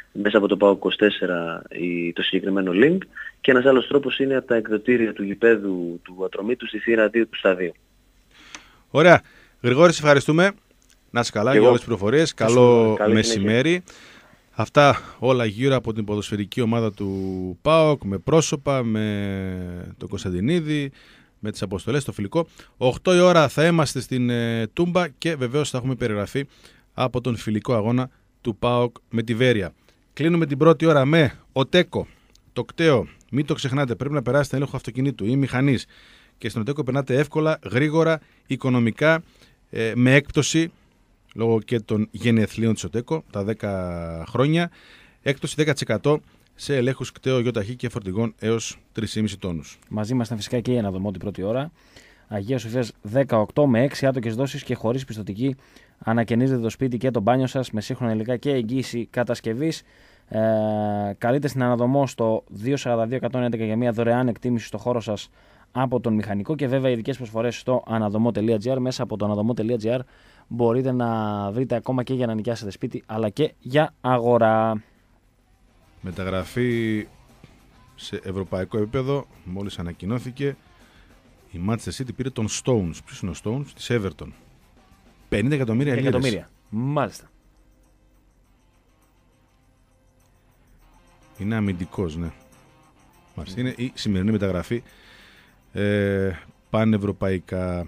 μέσα από το ΠΑΟΚ είκοσι τέσσερα η, το συγκεκριμένο link, και ένας άλλος τρόπος είναι από τα εκδοτήρια του γηπέδου του Ατρωμίτου στη θύρα δύο του σταδίου. Ωραία. Γρηγόρη, σε ευχαριστούμε. Να είσαι καλά για όλες τις πληροφορίες. Καλό μεσημέρι. Αυτά όλα γύρω από την ποδοσφαιρική ομάδα του ΠΑΟΚ, με πρόσωπα, με τον Κωνσταντινίδη, με τις αποστολές, το φιλικό. οκτώ η ώρα θα είμαστε στην ε, Τούμπα και βεβαίως θα έχουμε περιγραφή από τον φιλικό αγώνα του ΠΑΟΚ με τη Βέρεια. Κλείνουμε την πρώτη ώρα με ΟΤΕΚΟ, το κταίο. Μην το ξεχνάτε, πρέπει να περάσετε έλεγχο αυτοκινήτου ή μηχανής. Και στην ΟΤΕΚΟ περνάτε εύκολα, γρήγορα, οικονομικά, ε, με έκπτωση, λόγω και των γενεθλίων της ΟΤΕΚΟ, τα δέκα χρόνια, έκπτωση δέκα τοις εκατό σε ελέγχους κταίο, γιοταχή και φορτηγών έως τρεις κόμμα πέντε τόνους. Μαζί μας ήταν φυσικά και η Αναδομό την πρώτη ώρα. Αγία Σοφίας δεκαοκτώ με έξι άτοκες δόσεις και χωρίς πιστωτική ανακαινίζετε το σπίτι και το μπάνιο σας με σύγχρονα υλικά και εγγύηση κατασκευής. Ε, καλείτε στην Αναδομό στο δύο σαράντα δύο εκατόν έντεκα για μια δωρεάν εκτίμηση στο χώρο σας από τον μηχανικό, και βέβαια ειδικές προσφορές στο αναδομό τελεία τζι άρ. Μέσα από το αναδομό τελεία τζι άρ μπορείτε να βρείτε ακόμα και για να νοικιάσετε σπίτι, αλλά και για αγορά. Μεταγραφή σε ευρωπαϊκό επίπεδο μόλις ανακοινώθηκε. Η Manchester City πήρε τον Stones. Ποιος είναι ο Stones? Της Everton. πενήντα εκατομμύρια λίρες. Εκατομμύρια. Μάλιστα. Είναι αμυντικός, ναι. Μάλιστα. Είναι η σημερινή μεταγραφή ε, πανευρωπαϊκά.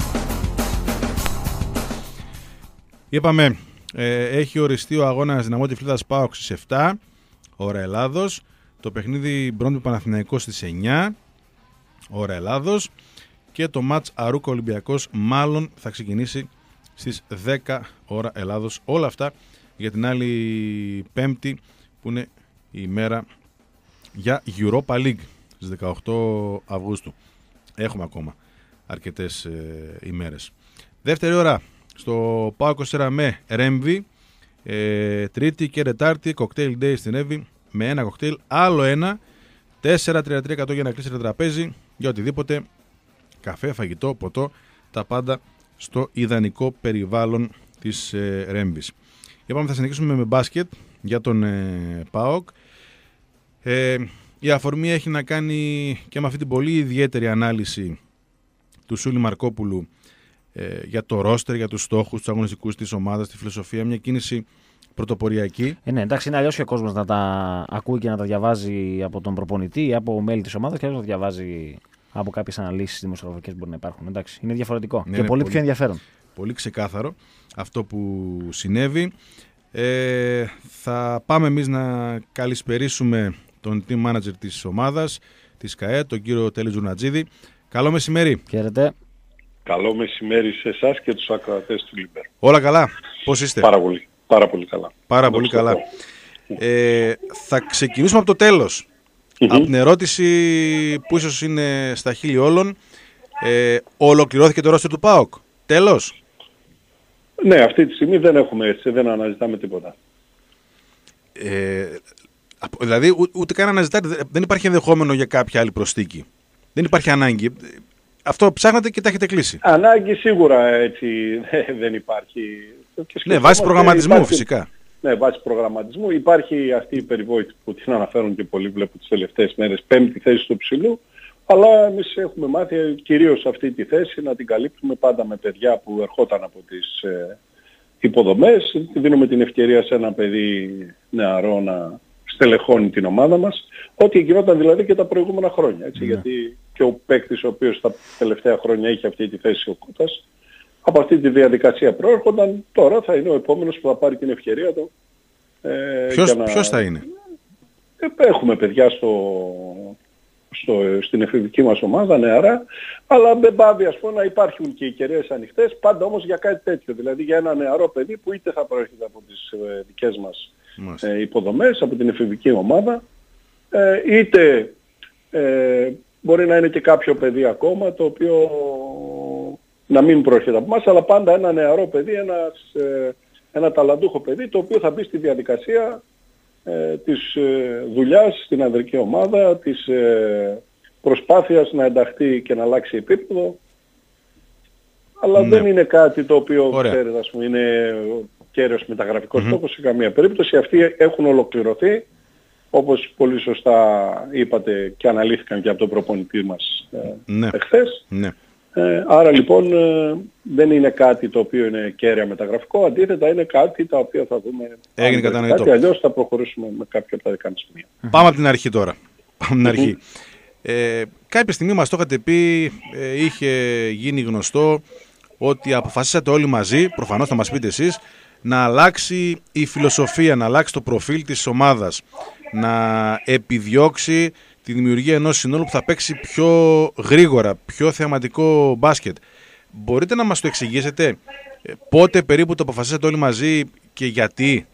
Είπαμε, ε, έχει οριστεί ο αγώνας Δυναμό Τυφλίδας ΠΑΟΚ στις επτά, ώρα Ελλάδος. Το παιχνίδι Μπρόντμπι Παναθηναϊκός στις εννιά, ώρα Ελλάδος. Και το μάτς Αρούκα Ολυμπιακός μάλλον θα ξεκινήσει στις δέκα, ώρα Ελλάδος. Όλα αυτά για την άλλη Πέμπτη, που είναι η ημέρα για Europa League στις δεκαοκτώ Αυγούστου. Έχουμε ακόμα αρκετές ε, ημέρες. Δεύτερη ώρα στο ΠΑΟΚ είκοσι τέσσερα με Ρέμβι. Ε, τρίτη και Τετάρτη κοκτέιλ day στην Εύη με ένα κοκτέιλ. Άλλο ένα. τέσσερα τριάντα τρία εκατό για να κλείσετε τραπέζι για οτιδήποτε. Καφέ, φαγητό, ποτό. Τα πάντα στο ιδανικό περιβάλλον της ε, Ρέμβης. Είπαμε θα συνεχίσουμε με μπάσκετ για τον ε, ΠΑΟΚ. Ε, η αφορμή έχει να κάνει και με αυτή την πολύ ιδιαίτερη ανάλυση του Σούλη Μαρκόπουλου ε, για το ρόστερ, για τους στόχους, τους αγωνιστικούς της ομάδας, τη φιλοσοφία, μια κίνηση πρωτοποριακή. Ε, ναι, εντάξει, είναι αλλιώς και ο κόσμος να τα ακούει και να τα διαβάζει από τον προπονητή ή από μέλη της ομάδας, και αλλιώς να τα διαβάζει από κάποιες αναλύσεις δημοσιογραφικές που μπορεί να υπάρχουν. Εντάξει, είναι διαφορετικό, ναι, και πολύ, πολύ πιο ενδιαφέρον. Πολύ ξεκάθαρο αυτό που συνέβη. Ε, θα πάμε εμείς να καλησπερίσουμε τον team manager της ομάδας, της ΚΑΕ, τον κύριο Τέλη Τζουρνατζίδη. Καλό μεσημέρι. Χαίρετε. Καλό μεσημέρι σε εσάς και τους ακροατές του Λίμπερ. Όλα καλά. Πώς είστε? Πάρα πολύ, πάρα πολύ καλά. Πάρα πολύ καλά. Ε, θα ξεκινήσουμε από το τέλος. Mm-hmm. Από την ερώτηση που ίσως είναι στα χείλη όλων. Ε, ολοκληρώθηκε το ρόστερ του ΠΑΟΚ? Τέλος. Ναι, αυτή τη στιγμή δεν έχουμε έτσι, δεν αναζητάμε τίποτα. Ε, δηλαδή ού, ούτε καν αναζητάτε, δεν υπάρχει ενδεχόμενο για κάποια άλλη προσθήκη. Δεν υπάρχει ανάγκη. Αυτό ψάχνατε και τα έχετε κλείσει. Ανάγκη σίγουρα έτσι δεν υπάρχει. Ναι, βάσει προγραμματισμού υπάρχει, φυσικά. Ναι, βάσει προγραμματισμού. Υπάρχει αυτή η περιβόητη που την αναφέρουν και πολλοί, βλέπω τις τελευταίες μέρες, πέμπτη θέση του ψηλού. Αλλά εμείς έχουμε μάθει κυρίως αυτή τη θέση να την καλύπτουμε πάντα με παιδιά που ερχόταν από τις ε, υποδομές. Δίνουμε την ευκαιρία σε ένα παιδί νεαρό να στελεχώνει την ομάδα μας. Ό,τι γινόταν δηλαδή και τα προηγούμενα χρόνια. Έτσι, yeah. Γιατί και ο παίκτης ο οποίος τα τελευταία χρόνια είχε αυτή τη θέση, ο Κούτας, από αυτή τη διαδικασία προέρχονταν, τώρα θα είναι ο επόμενος που θα πάρει την ευκαιρία του. Ε, ποιος, να... ποιος θα είναι? Ε, έχουμε παιδιά στο... Στο, στην εφηβική μας ομάδα, νεαρά, αλλά δεν πάβει ας πούμε να υπάρχουν και οι κεραίες ανοιχτές, πάντα όμως για κάτι τέτοιο, δηλαδή για ένα νεαρό παιδί που είτε θα προέρχεται από τις ε, δικές μας ε, υποδομές, από την εφηβική ομάδα, ε, είτε ε, μπορεί να είναι και κάποιο παιδί ακόμα, το οποίο να μην προέρχεται από εμάς, αλλά πάντα ένα νεαρό παιδί, ένας, ε, ένα ταλαντούχο παιδί, το οποίο θα μπει στη διαδικασία Ε, της ε, δουλειάς στην ανδρική ομάδα, της ε, προσπάθειας να ενταχθεί και να αλλάξει επίπεδο αλλά ναι. δεν είναι κάτι το οποίο ξέρεις, ας πούμε, είναι κέριος μεταγραφικός mm-hmm. στόχος σε καμία περίπτωση. Αυτοί έχουν ολοκληρωθεί, όπως πολύ σωστά είπατε και αναλύθηκαν και από τον προπονητή μας ναι. εχθές. Ναι. Ε, άρα λοιπόν ε, δεν είναι κάτι το οποίο είναι κέρια μεταγραφικό, αντίθετα είναι κάτι τα οποία θα δούμε. Έγινε κατανοητό. Κάτι αλλιώς θα προχωρήσουμε με κάποια από τα δικά μας σημεία. Πάμε από την αρχή τώρα. Πάμε από την αρχή. Ε, κάποια στιγμή μας το είχατε πει, ε, είχε γίνει γνωστό ότι αποφασίσατε όλοι μαζί, προφανώς θα μας πείτε εσείς, να αλλάξει η φιλοσοφία, να αλλάξει το προφίλ της ομάδας, να επιδιώξει τη δημιουργία ενός συνόλου που θα παίξει πιο γρήγορα, πιο θεαματικό μπάσκετ. Μπορείτε να μας το εξηγήσετε πότε περίπου το αποφασίσατε όλοι μαζί και γιατί?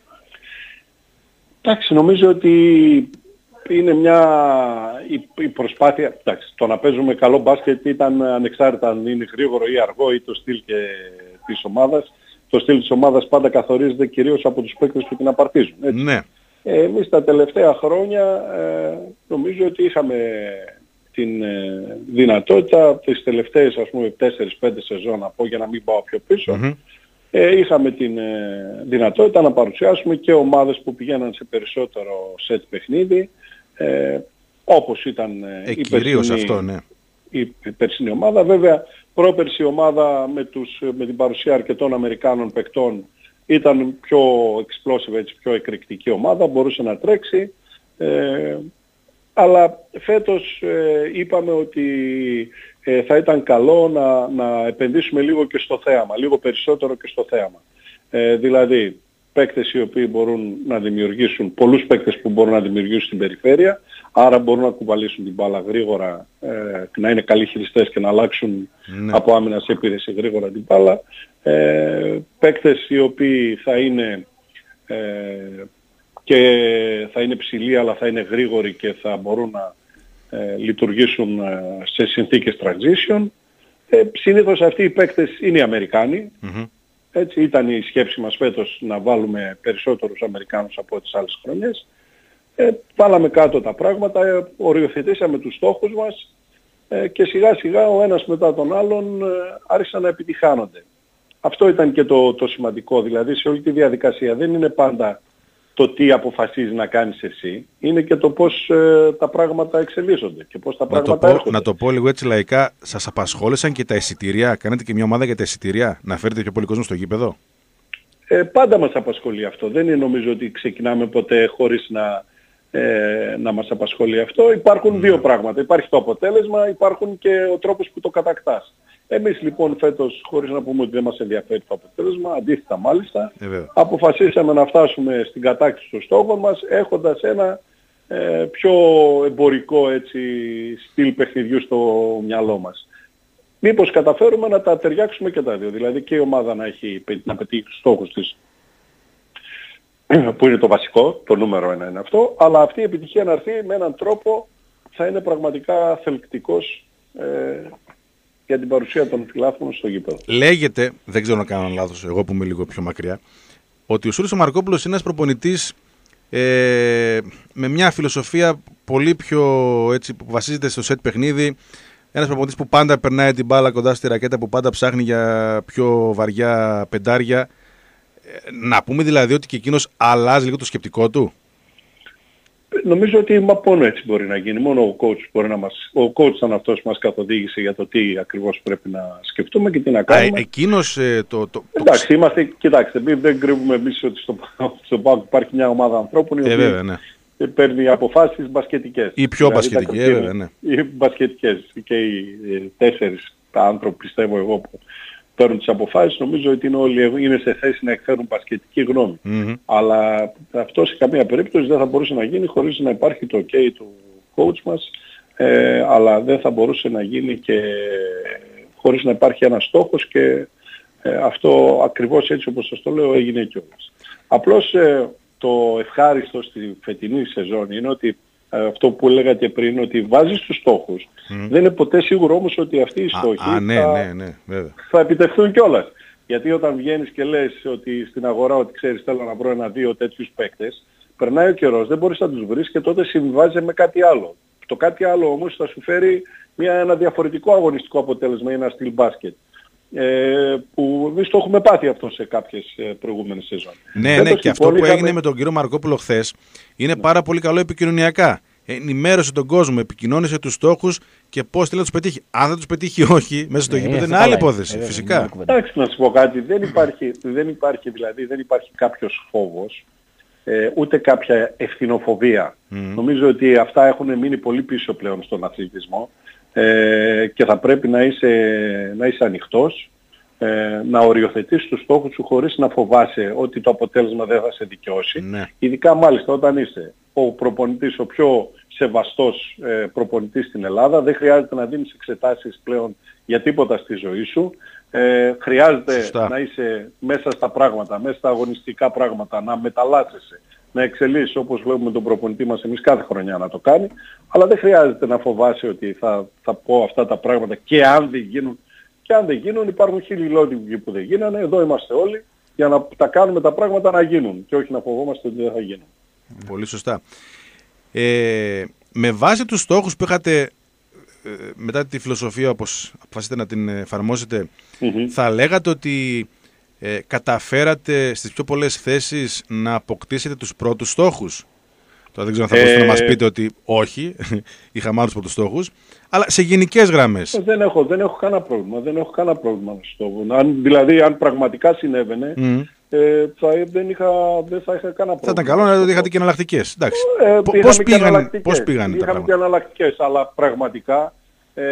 Εντάξει, νομίζω ότι είναι μια η, η προσπάθεια, εντάξει, το να παίζουμε καλό μπάσκετ ήταν ανεξάρτητα αν είναι γρήγορο ή αργό ή το στυλ και της ομάδας. Το στυλ της ομάδας πάντα καθορίζεται κυρίως από τους παίκτες που την απαρτίζουν. Έτσι. Ναι. Ε, εμείς τα τελευταία χρόνια ε, νομίζω ότι είχαμε την ε, δυνατότητα τις τελευταίες ας πούμε τέσσερα πέντε σεζόν να πω για να μην πάω πιο πίσω mm-hmm. ε, είχαμε την ε, δυνατότητα να παρουσιάσουμε και ομάδες που πηγαίναν σε περισσότερο σετ παιχνίδι ε, όπως ήταν ε, η, περσινή, αυτό, ναι. η, η περσινή ομάδα. Βέβαια πρόπερση ομάδα με, τους, με την παρουσία αρκετών Αμερικάνων παικτών ήταν πιο explosive, έτσι, πιο εκρηκτική ομάδα, μπορούσε να τρέξει. Ε, αλλά φέτος ε, είπαμε ότι ε, θα ήταν καλό να, να επενδύσουμε λίγο και στο θέαμα, λίγο περισσότερο και στο θέαμα. Ε, δηλαδή παίκτες οι οποίοι μπορούν να δημιουργήσουν, πολλούς παίκτες που μπορούν να δημιουργήσουν στην περιφέρεια, άρα μπορούν να κουβαλήσουν την μπάλα γρήγορα, ε, να είναι καλοί χειριστές και να αλλάξουν ναι. από άμυνα σε επίθεση γρήγορα την μπάλα. Ε, παίκτες οι οποίοι θα είναι ε, και θα είναι ψηλοί αλλά θα είναι γρήγοροι και θα μπορούν να ε, λειτουργήσουν ε, σε συνθήκες transition. Ε, συνήθως αυτοί οι παίκτες είναι οι Αμερικάνοι. Mm-hmm. Έτσι ήταν η σκέψη μας φέτος να βάλουμε περισσότερους Αμερικάνους από τις άλλες χρονιές. Ε, βάλαμε κάτω τα πράγματα, ε, οριοθετήσαμε τους στόχους μας ε, και σιγά σιγά ο ένας μετά τον άλλον ε, άρχισαν να επιτυχάνονται. Αυτό ήταν και το, το σημαντικό, δηλαδή σε όλη τη διαδικασία δεν είναι πάντα το τι αποφασίζεις να κάνεις εσύ, είναι και το πώς ε, τα πράγματα εξελίσσονται και πώς τα να πράγματα το πω, έρχονται. Να το πω λίγο έτσι λαϊκά, σας απασχόλησαν και τα εισιτήρια, κάνετε και μια ομάδα για τα εισιτήρια, να φέρετε πιο πολύ κόσμο στο γήπεδο? Ε, πάντα μας απασχολεί αυτό, δεν είναι νομίζω ότι ξεκινάμε ποτέ χωρίς να, ε, να μας απασχολεί αυτό. Υπάρχουν mm. δύο πράγματα, υπάρχει το αποτέλεσμα, υπάρχουν και ο τρόπος που το κατακτάς. Εμείς λοιπόν φέτος, χωρίς να πούμε ότι δεν μας ενδιαφέρει το αποτέλεσμα, αντίθετα μάλιστα, ε, αποφασίσαμε να φτάσουμε στην κατάκτηση των στόχων μας έχοντας ένα ε, πιο εμπορικό έτσι, στυλ παιχνιδιού στο μυαλό μας. Μήπως καταφέρουμε να τα ταιριάξουμε και τα δύο, δηλαδή και η ομάδα να, έχει, να πετύχει τους στόχους της, που είναι το βασικό, το νούμερο ένα είναι αυτό, αλλά αυτή η επιτυχία να έρθει με έναν τρόπο θα είναι πραγματικά θελκτικός ε, για την παρουσία των φιλάθλων στο γήπεδο. Λέγεται, δεν ξέρω να κάνω λάθος, εγώ που είμαι λίγο πιο μακριά, ότι ο Σούρης ο Μαρκόπουλος είναι ένας προπονητής ε, με μια φιλοσοφία πολύ πιο έτσι, που βασίζεται στο σετ παιχνίδι. Ένας προπονητής που πάντα περνάει την μπάλα κοντά στη ρακέτα, που πάντα ψάχνει για πιο βαριά πεντάρια. Ε, να πούμε δηλαδή ότι και εκείνος αλλάζει λίγο το σκεπτικό του. Νομίζω ότι μόνο έτσι μπορεί να γίνει. Μόνο ο coach μπορεί να μας... Ο coach ήταν αυτός που μας καθοδήγησε για το τι ακριβώς πρέπει να σκεφτούμε και τι να κάνουμε. Α, εκείνος ε, το, το... Εντάξει, το... είμαστε... Κοιτάξτε, δεν κρύβουμε εμείς ότι στο, στο ΠΑΟΚ υπάρχει μια ομάδα ανθρώπων η οποία ε, βέβαια, ναι. παίρνει αποφάσεις μπασκετικές. Ή πιο δηλαδή, μπασκετικές, ε, βέβαια, ναι. Ή μπασκετικές. Και οι τέσσερις τα άνθρωποι, πιστεύω εγώ, που παίρνουν τις αποφάσεις, νομίζω ότι είναι όλοι είναι σε θέση να εκφέρουν μπασκετική γνώμη. Mm-hmm. Αλλά αυτό σε καμία περίπτωση δεν θα μπορούσε να γίνει χωρίς να υπάρχει το ok του coach μας, ε, αλλά δεν θα μπορούσε να γίνει και χωρίς να υπάρχει ένας στόχος και ε, αυτό ακριβώς έτσι όπως σας το λέω έγινε κιόλας. Απλώς ε, το ευχάριστο στη φετινή σεζόν είναι ότι αυτό που έλεγα και πριν, ότι βάζεις τους στόχους. Mm. Δεν είναι ποτέ σίγουρο όμως ότι αυτοί οι στόχοι α, α, ναι, θα, ναι, ναι, βέβαια. θα επιτευχθούν κιόλας. Γιατί όταν βγαίνεις και λες ότι στην αγορά ότι ξέρεις θέλω να βρω ένα-δύο τέτοιους παίκτες, περνάει ο καιρός, δεν μπορείς να τους βρεις και τότε συμβιβάζεσαι με κάτι άλλο. Το κάτι άλλο όμως θα σου φέρει μια, ένα διαφορετικό αγωνιστικό αποτέλεσμα ή ένα στυλ μπάσκετ. Ε, που εμείς το έχουμε πάθει αυτό σε κάποιες ε, προηγούμενες σεζόν. Ναι, ναι, και αυτό που είχαμε... έγινε με τον κύριο Μαρκόπουλο χθες είναι ναι. πάρα πολύ καλό επικοινωνιακά. Ενημέρωσε τον κόσμο, επικοινώνησε τους στόχους και πώς θέλει να τους πετύχει. Αν δεν τους πετύχει όχι, μέσα στο γήπεδο είναι άλλη υπόθεση, ε, φυσικά. Εντάξει, να σου πω κάτι, δεν υπάρχει, δεν υπάρχει, δηλαδή, δεν υπάρχει κάποιος φόβος, ε, ούτε κάποια ευθυνοφοβία. Mm. Νομίζω ότι αυτά έχουν μείνει πολύ πίσω πλέον στον αθλητισμό. Ε, και θα πρέπει να είσαι, να είσαι ανοιχτός, ε, να οριοθετείς τους στόχους σου χωρίς να φοβάσαι ότι το αποτέλεσμα δεν θα σε δικαιώσει. Ναι. Ειδικά μάλιστα όταν είσαι ο προπονητής, ο πιο σεβαστός ε, προπονητής στην Ελλάδα, δεν χρειάζεται να δίνεις εξετάσεις πλέον για τίποτα στη ζωή σου. Ε, χρειάζεται Σωστά. να είσαι μέσα στα πράγματα, μέσα στα αγωνιστικά πράγματα, να μεταλλάσσεσαι, να εξελίσσεις όπως βλέπουμε τον προπονητή μας εμείς κάθε χρονιά να το κάνει, αλλά δεν χρειάζεται να φοβάσαι ότι θα, θα πω αυτά τα πράγματα και αν δεν γίνουν. Και αν δεν γίνουν υπάρχουν χίλιοι λόγοι που δεν γίνανε, εδώ είμαστε όλοι για να τα κάνουμε τα πράγματα να γίνουν και όχι να φοβόμαστε ότι δεν θα γίνουν. Πολύ σωστά. Ε, με βάση τους στόχους που είχατε ε, μετά τη φιλοσοφία όπως αποφασίσετε να την εφαρμόσετε, mm-hmm. θα λέγατε ότι Ε, καταφέρατε στις πιο πολλές θέσεις να αποκτήσετε τους πρώτους στόχους. Τώρα δεν ξέρω αν θα μπορούσατε ε... να μας πείτε ότι όχι, είχαμε άλλους πρώτους στόχους, αλλά σε γενικές γραμμές. Δεν έχω, δεν έχω κανένα πρόβλημα, δεν έχω κανένα πρόβλημα να στόχο. Αν, δηλαδή αν πραγματικά συνέβαινε, mm. ε, θα, δεν, είχα, δεν θα είχα κανένα πρόβλημα. Θα ήταν καλό να δηλαδή είχατε και εναλλακτικές. Ε, πώς, πήγαν, πώς πήγαν τα Είχαμε και εναλλακτικές, αλλά πραγματικά ε,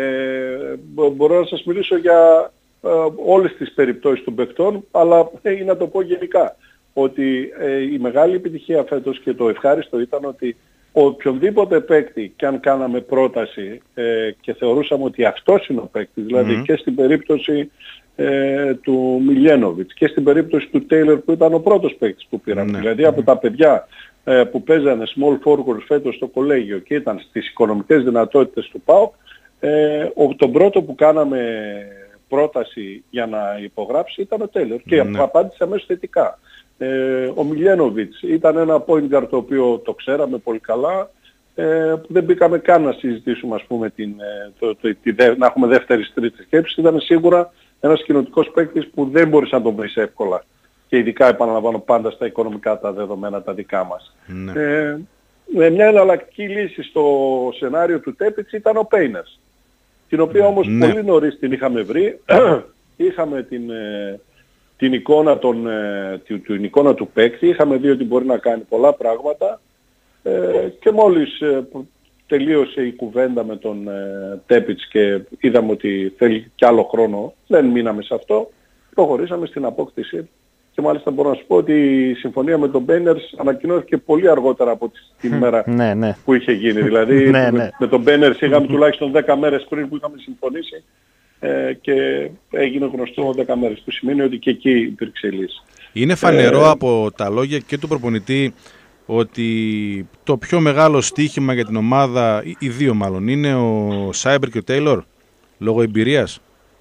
μπορώ να σας μιλήσω για όλες τις περιπτώσεις των παιχτών, αλλά ε, να το πω γενικά, ότι ε, η μεγάλη επιτυχία φέτος και το ευχάριστο ήταν ότι οποιονδήποτε παίκτη και αν κάναμε πρόταση ε, και θεωρούσαμε ότι αυτός είναι ο παίκτης, δηλαδή mm-hmm. και στην περίπτωση ε, του Μιλένοβιτς και στην περίπτωση του Τέιλορ που ήταν ο πρώτος παίκτης που πήραμε, mm-hmm. δηλαδή από τα παιδιά ε, που παίζανε small forward φέτος στο κολέγιο και ήταν στις οικονομικές δυνατότητες του ΠΑΟΚ, ε, ο, τον πρώτο που κάναμε πρόταση για να υπογράψει ήταν ο Τέιλορ και ναι. απάντησε αμέσως θετικά. Ε, ο Μιλένοβιτς ήταν ένα point guard το οποίο το ξέραμε πολύ καλά, ε, που δεν μπήκαμε καν να συζητήσουμε, ας πούμε, την, το, το, τη, να έχουμε δεύτερη τρίτη σκέψη. Ήταν σίγουρα ένας κοινοτικός παίκτης που δεν μπορείς να τον βρεις εύκολα. Και ειδικά επαναλαμβάνω πάντα στα οικονομικά τα δεδομένα τα δικά μας. Ναι. Ε, με μια εναλλακτική λύση στο σενάριο του Τέπιτς ήταν ο Πέινερς, την οποία όμως ναι. πολύ νωρίς την είχαμε βρει. Είχαμε την, την, εικόνα των, την, την εικόνα του παίκτη, είχαμε δει ότι μπορεί να κάνει πολλά πράγματα ε, και μόλις ε, τελείωσε η κουβέντα με τον ε, Τέπιτς και είδαμε ότι θέλει κι άλλο χρόνο, δεν μείναμε σε αυτό, προχωρήσαμε στην απόκτηση. Και μάλιστα μπορώ να σου πω ότι η συμφωνία με τον Μπένερς ανακοινώθηκε πολύ αργότερα από τη μέρα ναι, ναι. που είχε γίνει. Δηλαδή ναι, ναι. με, με τον Μπένερς είχαμε τουλάχιστον δέκα μέρες πριν που είχαμε συμφωνήσει ε, και έγινε γνωστό δέκα μέρες, που σημαίνει ότι και εκεί υπήρξε λύση. Είναι φανερό ε, από τα λόγια και του προπονητή ότι το πιο μεγάλο στοίχημα για την ομάδα, οι δύο μάλλον, είναι ο Σάιμπερ και ο Τέιλορ, λόγω εμπειρίας.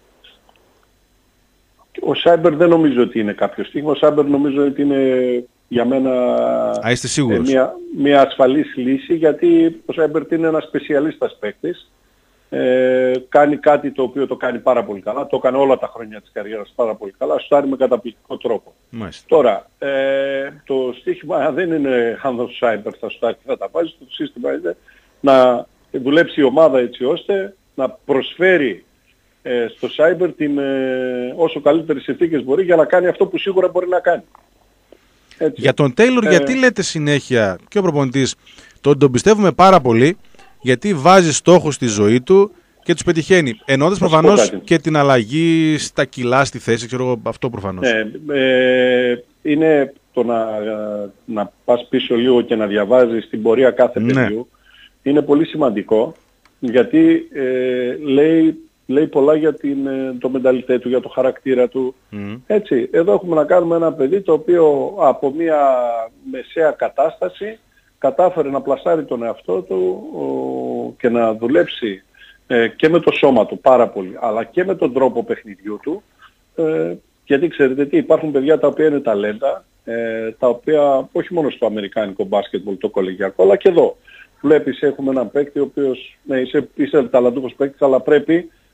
Ο Σάιμπερ δεν νομίζω ότι είναι κάποιο στίγμα. Ο Σάιμπερ νομίζω ότι είναι για μένα Α, είστε σίγουρος. μια, μια ασφαλής λύση, γιατί ο Σάιμπερ είναι ένας σπεσιαλίστας παίκτης. Ε, κάνει κάτι το οποίο το κάνει πάρα πολύ καλά. Το έκανε όλα τα χρόνια της καριέρας πάρα πολύ καλά. Σουτάρει με καταπληκτικό τρόπο. Μάλιστα. Τώρα, ε, το στίχημα δεν είναι αν ο Σάιμπερ θα σουτάρει και θα τα βάζει. Το σύστημα είναι να δουλέψει η ομάδα έτσι ώστε να προσφέρει στο Cyber την, ε, όσο καλύτερες συνθήκες μπορεί για να κάνει αυτό που σίγουρα μπορεί να κάνει. Έτσι. Για τον Τέιλορ, ε, γιατί λέτε συνέχεια και ο προπονητής, τον, τον πιστεύουμε πάρα πολύ, γιατί βάζει στόχους στη ζωή του και τους πετυχαίνει. Εννοώντας προφανώς και την αλλαγή στα κιλά στη θέση, ξέρω εγώ, αυτό προφανώς. Ε, ε, είναι το να, να πας πίσω λίγο και να διαβάζεις την πορεία κάθε ναι. παιδιού. Είναι πολύ σημαντικό, γιατί ε, λέει λέει πολλά για την, το μενταλιτέ του, για το χαρακτήρα του. Mm. Έτσι, εδώ έχουμε να κάνουμε ένα παιδί το οποίο από μια μεσαία κατάσταση κατάφερε να πλασάρει τον εαυτό του ο, και να δουλέψει ε, και με το σώμα του πάρα πολύ, αλλά και με τον τρόπο παιχνιδιού του. Ε, γιατί ξέρετε τι, υπάρχουν παιδιά τα οποία είναι ταλέντα, ε, τα οποία όχι μόνο στο αμερικάνικο μπάσκετμπολ, το κολεγιακό, αλλά και εδώ. Βλέπεις, έχουμε έναν παίκτη ο οποίος ναι, είσαι, είσαι ταλαντούχος παίκτης, αλλά πρέπει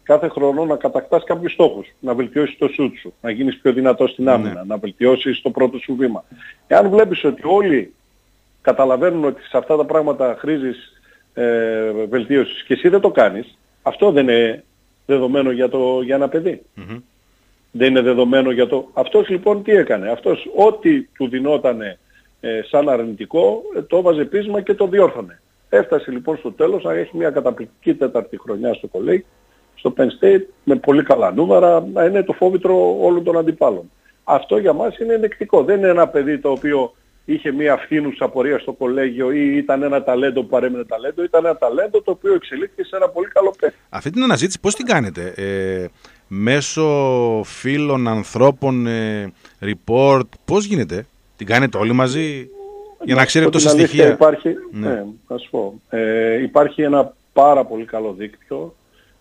κάθε χρόνο να κατακτάς κάποιους στόχους, να βελτιώσεις το σουτ σου, να γίνεις πιο δυνατός στην άμυνα, ναι. να βελτιώσεις το πρώτο σου βήμα. Εάν βλέπεις ότι όλοι καταλαβαίνουν ότι σε αυτά τα πράγματα χρήζεις ε, βελτίωσης και εσύ δεν το κάνεις, αυτό δεν είναι δεδομένο για, το, για ένα παιδί. Mm-hmm. Δεν είναι δεδομένο για το... Αυτός λοιπόν τι έκανε? Αυτός ό,τι του δινότανε ε, σαν αρνητικό ε, το έβαζε πείσμα και το διόρθωνε. Έφτασε λοιπόν στο τέλος να έχει μια καταπληκτική τέταρτη χρονιά στο κολέγι, στο Penn State, με πολύ καλά νούμερα, να είναι το φόβητρο όλων των αντιπάλων. Αυτό για μας είναι ενδεικτικό. Δεν είναι ένα παιδί το οποίο είχε μια φθήνουσα πορεία στο κολέγιο ή ήταν ένα ταλέντο που παρέμεινε ταλέντο, ήταν ένα ταλέντο το οποίο εξελίχθηκε σε ένα πολύ καλό παίκτη. Αυτή την αναζήτηση πώς την κάνετε? Ε, μέσω φίλων, ανθρώπων, ε, report, πώς γίνεται? Την κάνετε όλοι μαζί για να ξέρετε τόσα στοιχεία? Υπάρχει, ναι. Ναι, θα σου πω. Ε, υπάρχει ένα πάρα πολύ καλό δίκτυο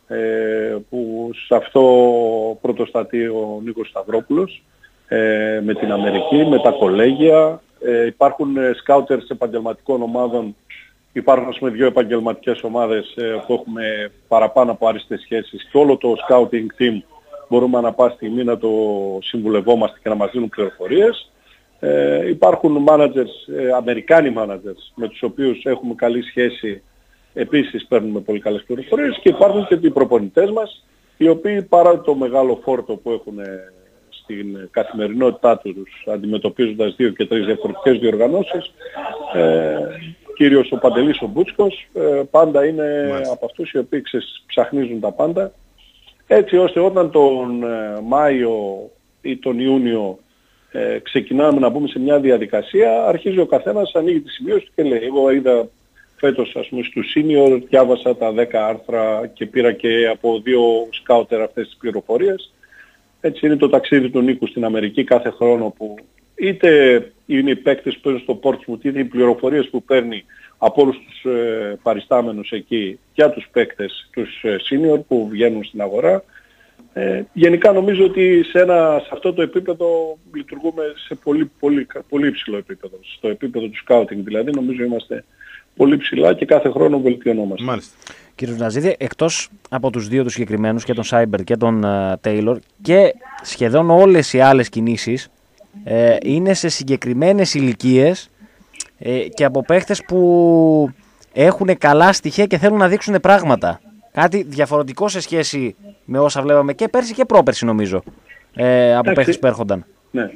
ε, που σε αυτό πρωτοστατεί ο Νίκος Σταυρόπουλος ε, με την Αμερική, με τα κολέγια. Ε, υπάρχουν σκάουτερς επαγγελματικών ομάδων, υπάρχουν ας πούμε δύο επαγγελματικές ομάδες ε, που έχουμε παραπάνω από άριστες σχέσεις και όλο το scouting team μπορούμε ανά πάση στιγμή να το συμβουλευόμαστε και να μας δίνουν πληροφορίες. Ε, υπάρχουν managers, ε, Αμερικάνοι managers με τους οποίους έχουμε καλή σχέση, επίσης παίρνουμε πολύ καλές πληροφορίες, και υπάρχουν και οι προπονητές μας οι οποίοι παρά το μεγάλο φόρτο που έχουν στην καθημερινότητά τους αντιμετωπίζοντας δύο και τρεις διαφορετικές διοργανώσεις, ε, κύριος ο Παντελής ο Μπούτσκος ε, πάντα είναι Μάλιστα. από αυτούς οι οποίοι ψαχνίζουν τα πάντα, έτσι ώστε όταν τον ε, Μάιο ή τον Ιούνιο ε, ξεκινάμε να μπούμε σε μια διαδικασία, αρχίζει ο καθένας, ανοίγει τη σημείωση του και λέει: εγώ είδα φέτος ας πούμε στους senior, διάβασα τα δέκα άρθρα και πήρα και από δύο σκάουτερ αυτές τις πληροφορίες. Έτσι είναι το ταξίδι του Νίκου στην Αμερική κάθε χρόνο, που είτε είναι οι παίκτες που παίζουν στο Portsmouth, είτε οι πληροφορίες που παίρνει από όλους τους ε, παριστάμενους εκεί για τους παίκτες, τους ε, senior που βγαίνουν στην αγορά. Ε, γενικά νομίζω ότι σε, ένα, σε αυτό το επίπεδο λειτουργούμε σε πολύ, πολύ, πολύ υψηλό επίπεδο. Στο επίπεδο του scouting δηλαδή νομίζω είμαστε πολύ ψηλά και κάθε χρόνο βελτιωνόμαστε. Μάλιστα. Κύριε Ναζίδη, εκτός από τους δύο τους συγκεκριμένους, και τον Σάιμπερ και τον Τέιλορ, uh, και σχεδόν όλες οι άλλες κινήσεις ε, είναι σε συγκεκριμένες ηλικίες ε, και από παίχτες που έχουν καλά στοιχεία και θέλουν να δείξουν πράγματα. Κάτι διαφορετικό σε σχέση με όσα βλέπαμε και πέρσι και πρόπερσι νομίζω, ε, από παίχτες που έρχονταν. Ναι.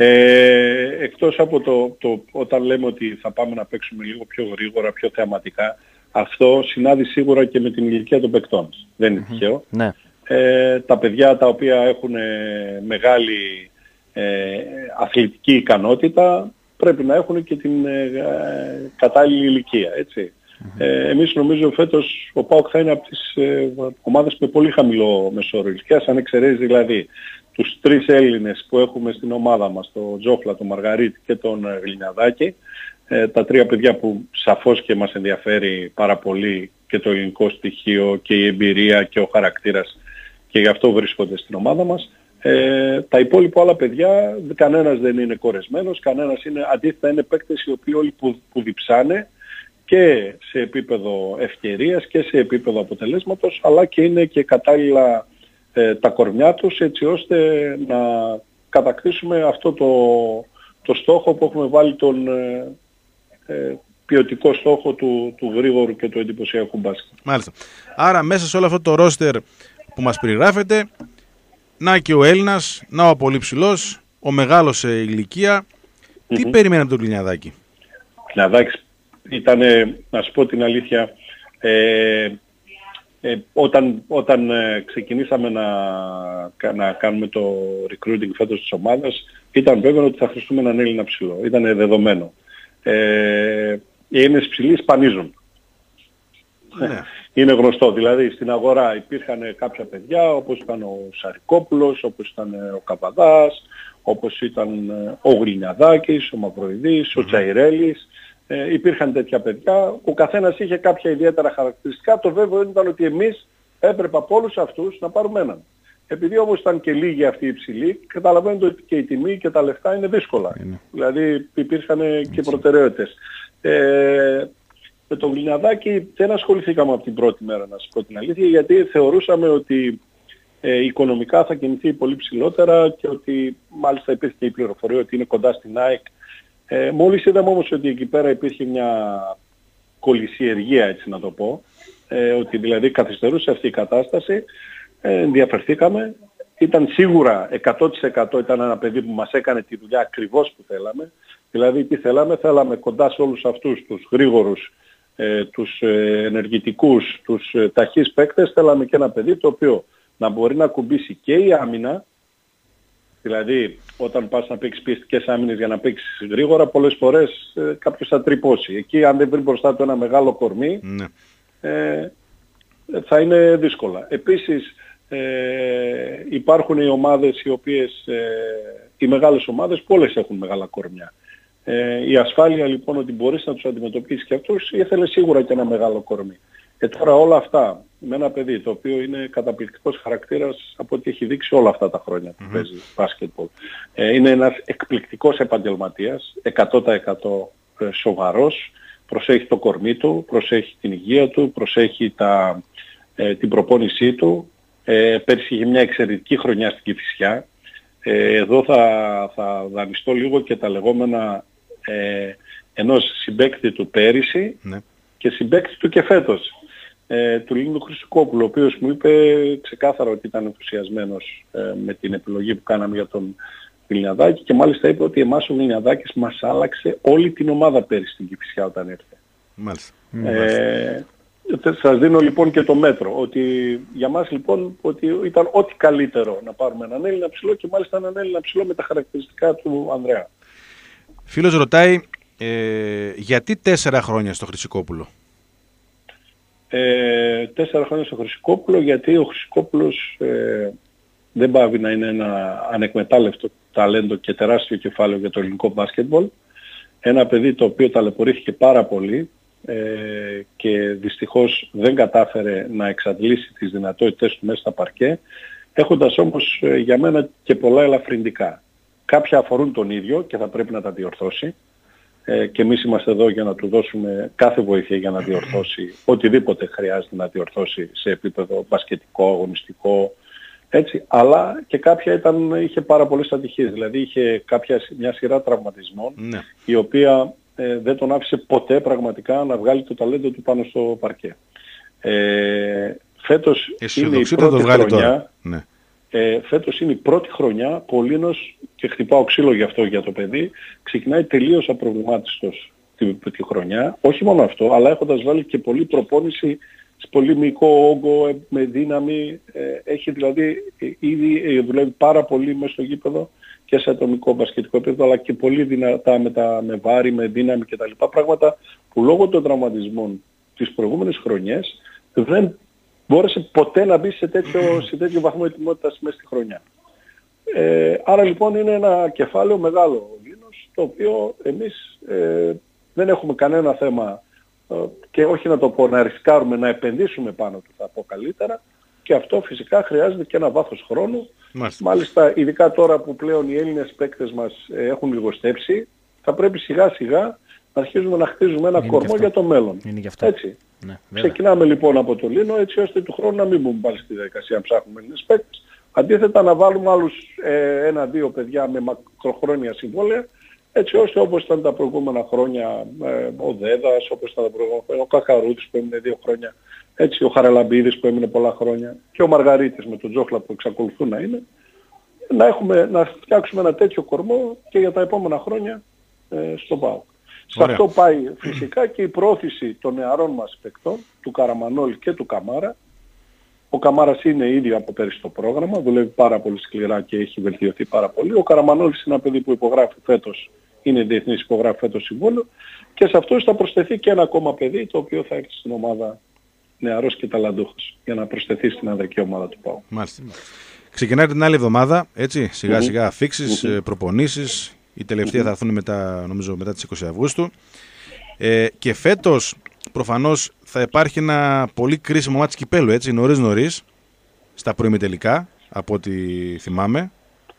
Ε, εκτός από το, το όταν λέμε ότι θα πάμε να παίξουμε λίγο πιο γρήγορα, πιο θεαματικά, αυτό συνάδει σίγουρα και με την ηλικία των παικτών. Δεν είναι mm-hmm. τυχαίο. Ναι. Ε, τα παιδιά τα οποία έχουν ε, μεγάλη ε, αθλητική ικανότητα πρέπει να έχουν και την ε, κατάλληλη ηλικία. Έτσι. Mm-hmm. Ε, εμείς νομίζω φέτος ο ΠΑΟΚ θα είναι από τις ε, ομάδες με πολύ χαμηλό μεσόωρο ηλικίας, αν εξαιρέσει δηλαδή τους τρεις Έλληνες που έχουμε στην ομάδα μας, τον Τζόφλα, τον Μαργαρίτη και τον Γλινιαδάκη, ε, τα τρία παιδιά που σαφώς και μας ενδιαφέρει πάρα πολύ και το ελληνικό στοιχείο και η εμπειρία και ο χαρακτήρας, και γι' αυτό βρίσκονται στην ομάδα μας. Ε, τα υπόλοιπα άλλα παιδιά, κανένας δεν είναι κορεσμένος, κανένας είναι, αντίθετα είναι παίκτες οι οποίοι όλοι που, που διψάνε και σε επίπεδο ευκαιρίας και σε επίπεδο αποτελέσματος, αλλά και είναι και κατάλληλα ε, τα κορμιά τους, έτσι ώστε να κατακτήσουμε αυτό το, το στόχο που έχουμε βάλει, τον ε, ε, ποιοτικό στόχο του, του γρήγορου και του εντυπωσιακού μπάσκετ. Μάλιστα. Άρα μέσα σε όλο αυτό το ρόστερ που μας περιγράφεται, να και ο Έλληνας, να ο πολύ ψηλός, ο μεγάλος σε ηλικία. Mm-hmm. Τι περιμένει από τον Γλινιαδάκη? Γλινιαδάκης ήταν, να σου πω την αλήθεια, ε, ε, όταν, όταν ε, ξεκινήσαμε να, να κάνουμε το recruiting φέτος της ομάδας, ήταν βέβαιο ότι θα χρειαστούμε έναν Έλληνα ψηλό. Ήταν δεδομένο. Ε, οι Έλληνες ψηλοί σπανίζουν. Ναι. Είναι γνωστό. Δηλαδή στην αγορά υπήρχαν κάποια παιδιά όπως ήταν ο Σαρικόπουλος, όπως ήταν ο Καβαδάς, όπως ήταν ο Γλινιαδάκης, ο Μαυροειδής, mm-hmm. ο Τσαϊρέλης. Ε, υπήρχαν τέτοια παιδιά. Ο καθένας είχε κάποια ιδιαίτερα χαρακτηριστικά. Το βέβαιο ήταν ότι εμείς έπρεπε από όλους αυτούς να πάρουμε έναν. Επειδή όμως ήταν και λίγοι αυτοί οι υψηλοί, καταλαβαίνετε ότι και η τιμή και τα λεφτά είναι δύσκολα. Είναι. Δηλαδή υπήρχαν και προτεραιότητες. Ε, με το Γλυνιαδάκι δεν ασχοληθήκαμε από την πρώτη μέρα, να σας πω την αλήθεια, γιατί θεωρούσαμε ότι ε, οικονομικά θα κινηθεί πολύ ψηλότερα και ότι μάλιστα υπήρχε και η πληροφορία ότι είναι κοντά στην ΑΕΚ. Ε, μόλις είδαμε όμως ότι εκεί πέρα υπήρχε μια κολυσιεργία, έτσι να το πω, ε, ότι δηλαδή καθυστερούσε αυτή η κατάσταση, ε, ενδιαφερθήκαμε. Ήταν σίγουρα εκατό τοις εκατό ήταν ένα παιδί που μας έκανε τη δουλειά ακριβώς που θέλαμε. Δηλαδή τι θέλαμε, θέλαμε κοντά σε όλους αυτούς τους γρήγορους, ε, τους ε, ενεργητικούς, τους ε, ταχύς παίκτες, θέλαμε και ένα παιδί το οποίο να μπορεί να κουμπίσει και η άμυνα. Δηλαδή όταν πας να παίξεις πιεστικές άμυνες για να παίξεις γρήγορα, πολλές φορές ε, κάποιος θα τρυπώσει. Εκεί αν δεν βρει μπροστά του ένα μεγάλο κορμί, ναι. ε, θα είναι δύσκολα. Επίσης ε, υπάρχουν οι ομάδες οι οποίες, ε, οι μεγάλες ομάδες που όλες έχουν μεγάλα κορμιά. Ε, η ασφάλεια λοιπόν ότι μπορείς να τους αντιμετωπίσεις και αυτούς ήθελε σίγουρα και ένα μεγάλο κορμί. Και τώρα όλα αυτά με ένα παιδί το οποίο είναι καταπληκτικός χαρακτήρας από ό,τι έχει δείξει όλα αυτά τα χρόνια που mm-hmm. παίζει μπάσκετμπολ. Ε, είναι ένας εκπληκτικός επαγγελματίας, εκατό τοις εκατό σοβαρός, προσέχει το κορμί του, προσέχει την υγεία του, προσέχει τα, ε, την προπόνησή του. Ε, πέρσι είχε μια εξαιρετική χρονιά στην Κηφισιά. Ε, εδώ θα, θα δανειστώ λίγο και τα λεγόμενα ε, ενός συμπαίκτη του πέρυσι ναι. και συμπαίκτη του και φέτος. Ε, του Λίνου Χρυσικόπουλου, ο οποίος μου είπε ξεκάθαρα ότι ήταν ενθουσιασμένος ε, με την επιλογή που κάναμε για τον Γλυνιαδάκη και μάλιστα είπε ότι εμάς ο Γλυνιαδάκης μας άλλαξε όλη την ομάδα πέρυσι στην Κηφισιά όταν ήρθε. Μάλιστα. Ε, σας δίνω λοιπόν και το μέτρο, ότι για μας λοιπόν ότι ήταν ό,τι καλύτερο να πάρουμε έναν Έλληνα ψηλό και μάλιστα έναν Έλληνα ψηλό με τα χαρακτηριστικά του Ανδρέα. Φίλος ρωτάει, ε, γιατί τέσσερα χρόνια στο Χρυσικόπουλο? Ε, τέσσερα χρόνια στο Χρυσικόπουλο γιατί ο Χρυσικόπουλος ε, δεν πάβει να είναι ένα ανεκμετάλλευτο ταλέντο και τεράστιο κεφάλαιο για το ελληνικό μπάσκετμπολ. Ένα παιδί το οποίο ταλαιπωρήθηκε πάρα πολύ ε, και δυστυχώς δεν κατάφερε να εξαντλήσει τις δυνατότητες του μέσα στα παρκέ, έχοντας όμως ε, για μένα και πολλά ελαφρυντικά. Κάποια αφορούν τον ίδιο και θα πρέπει να τα διορθώσει. Ε, και εμείς είμαστε εδώ για να του δώσουμε κάθε βοήθεια για να διορθώσει οτιδήποτε χρειάζεται να διορθώσει σε επίπεδο μπασκετικό, αγωνιστικό, έτσι. Αλλά και κάποια ήταν, είχε πάρα πολλές ατυχίες. Δηλαδή είχε κάποια, μια σειρά τραυματισμών, ναι. η οποία ε, δεν τον άφησε ποτέ πραγματικά να βγάλει το ταλέντο του πάνω στο παρκέ. Ε, φέτος είναι η πρώτη χρονιά... Ναι. Ε, φέτος είναι η πρώτη χρονιά που ο Λίνος, και χτυπάω ξύλο γι' αυτό για το παιδί, ξεκινάει τελείως απροβλημάτιστος τη, τη χρονιά. Όχι μόνο αυτό, αλλά έχοντας βάλει και πολλή προπόνηση σε πολύ μικρό όγκο, με δύναμη. Ε, έχει δηλαδή ήδη δουλεύει πάρα πολύ μέσα στο γήπεδο και σε ατομικό μπασκετικό επίπεδο, αλλά και πολύ δυνατά με, τα, με βάρη, με δύναμη κτλ. Πράγματα που λόγω των τραυματισμών τις προηγούμενες χρονιές δεν μπόρεσε ποτέ να μπει σε τέτοιο, σε τέτοιο βαθμό ετοιμότητας μέσα στη χρονιά. Ε, άρα λοιπόν είναι ένα κεφάλαιο μεγάλο ο Λίνος, το οποίο εμείς ε, δεν έχουμε κανένα θέμα ε, και όχι να το πω να ρισκάρουμε να επενδύσουμε πάνω του, θα πω καλύτερα, και αυτό φυσικά χρειάζεται και ένα βάθος χρόνου. Μάλιστα, Μάλιστα ειδικά τώρα που πλέον οι Έλληνες παίκτες μας ε, έχουν λιγοστέψει, θα πρέπει σιγά σιγά να αρχίζουμε να χτίζουμε ένα είναι κορμό για το μέλλον. Είναι και αυτό. Έτσι. Ναι, ξεκινάμε λοιπόν από το Λίνο έτσι ώστε του χρόνου να μην μπούμε πάλι στη διαδικασία να ψάχνουμε Έλληνες παίκτες. Αντίθετα να βάλουμε άλλους ε, ένα-δύο παιδιά με μακροχρόνια συμβόλαια, έτσι ώστε όπως ήταν τα προηγούμενα χρόνια ε, ο Δέδας, όπως ήταν τα προηγούμενα χρόνια, ο Κακαρούτης που έμεινε δύο χρόνια, έτσι ο Χαραλαμπίδης που έμεινε πολλά χρόνια και ο Μαργαρίτης με τον Τζόχλα που εξακολουθούν να είναι, να, έχουμε, να φτιάξουμε ένα τέτοιο κορμό και για τα επόμενα χρόνια ε, στον ΠΑΟΚ. Σε αυτό πάει φυσικά και η πρόθεση των νεαρών μας παικτών, του Καραμανόλη και του Καμάρα. Ο Καμάρας είναι ήδη από πέρυσι στο πρόγραμμα, δουλεύει πάρα πολύ σκληρά και έχει βελτιωθεί πάρα πολύ. Ο Καραμανόλης είναι ένα παιδί που υπογράφει φέτος, είναι διεθνής, υπογράφει φέτος συμβόλαιο και σε αυτός θα προσθεθεί και ένα ακόμα παιδί το οποίο θα έρθει στην ομάδα νεαρός και ταλαντούχος για να προσθεθεί στην ανδρική ομάδα του ΠΑΟΚ. Μάλιστα. Ξεκινάει την άλλη εβδομάδα, έτσι, σιγά σιγά mm-hmm. αφίξεις, mm-hmm. προπονήσεις. Οι τελευταίοι mm-hmm. θα έρθουν μετά, νομίζω, μετά τις είκοσι Αυγούστου. Ε, και φέτος προφανώς θα υπάρχει ένα πολύ κρίσιμο μάτι κυπέλλου, έτσι, νωρίς νωρίς, στα προημιτελικά, από ό,τι θυμάμαι.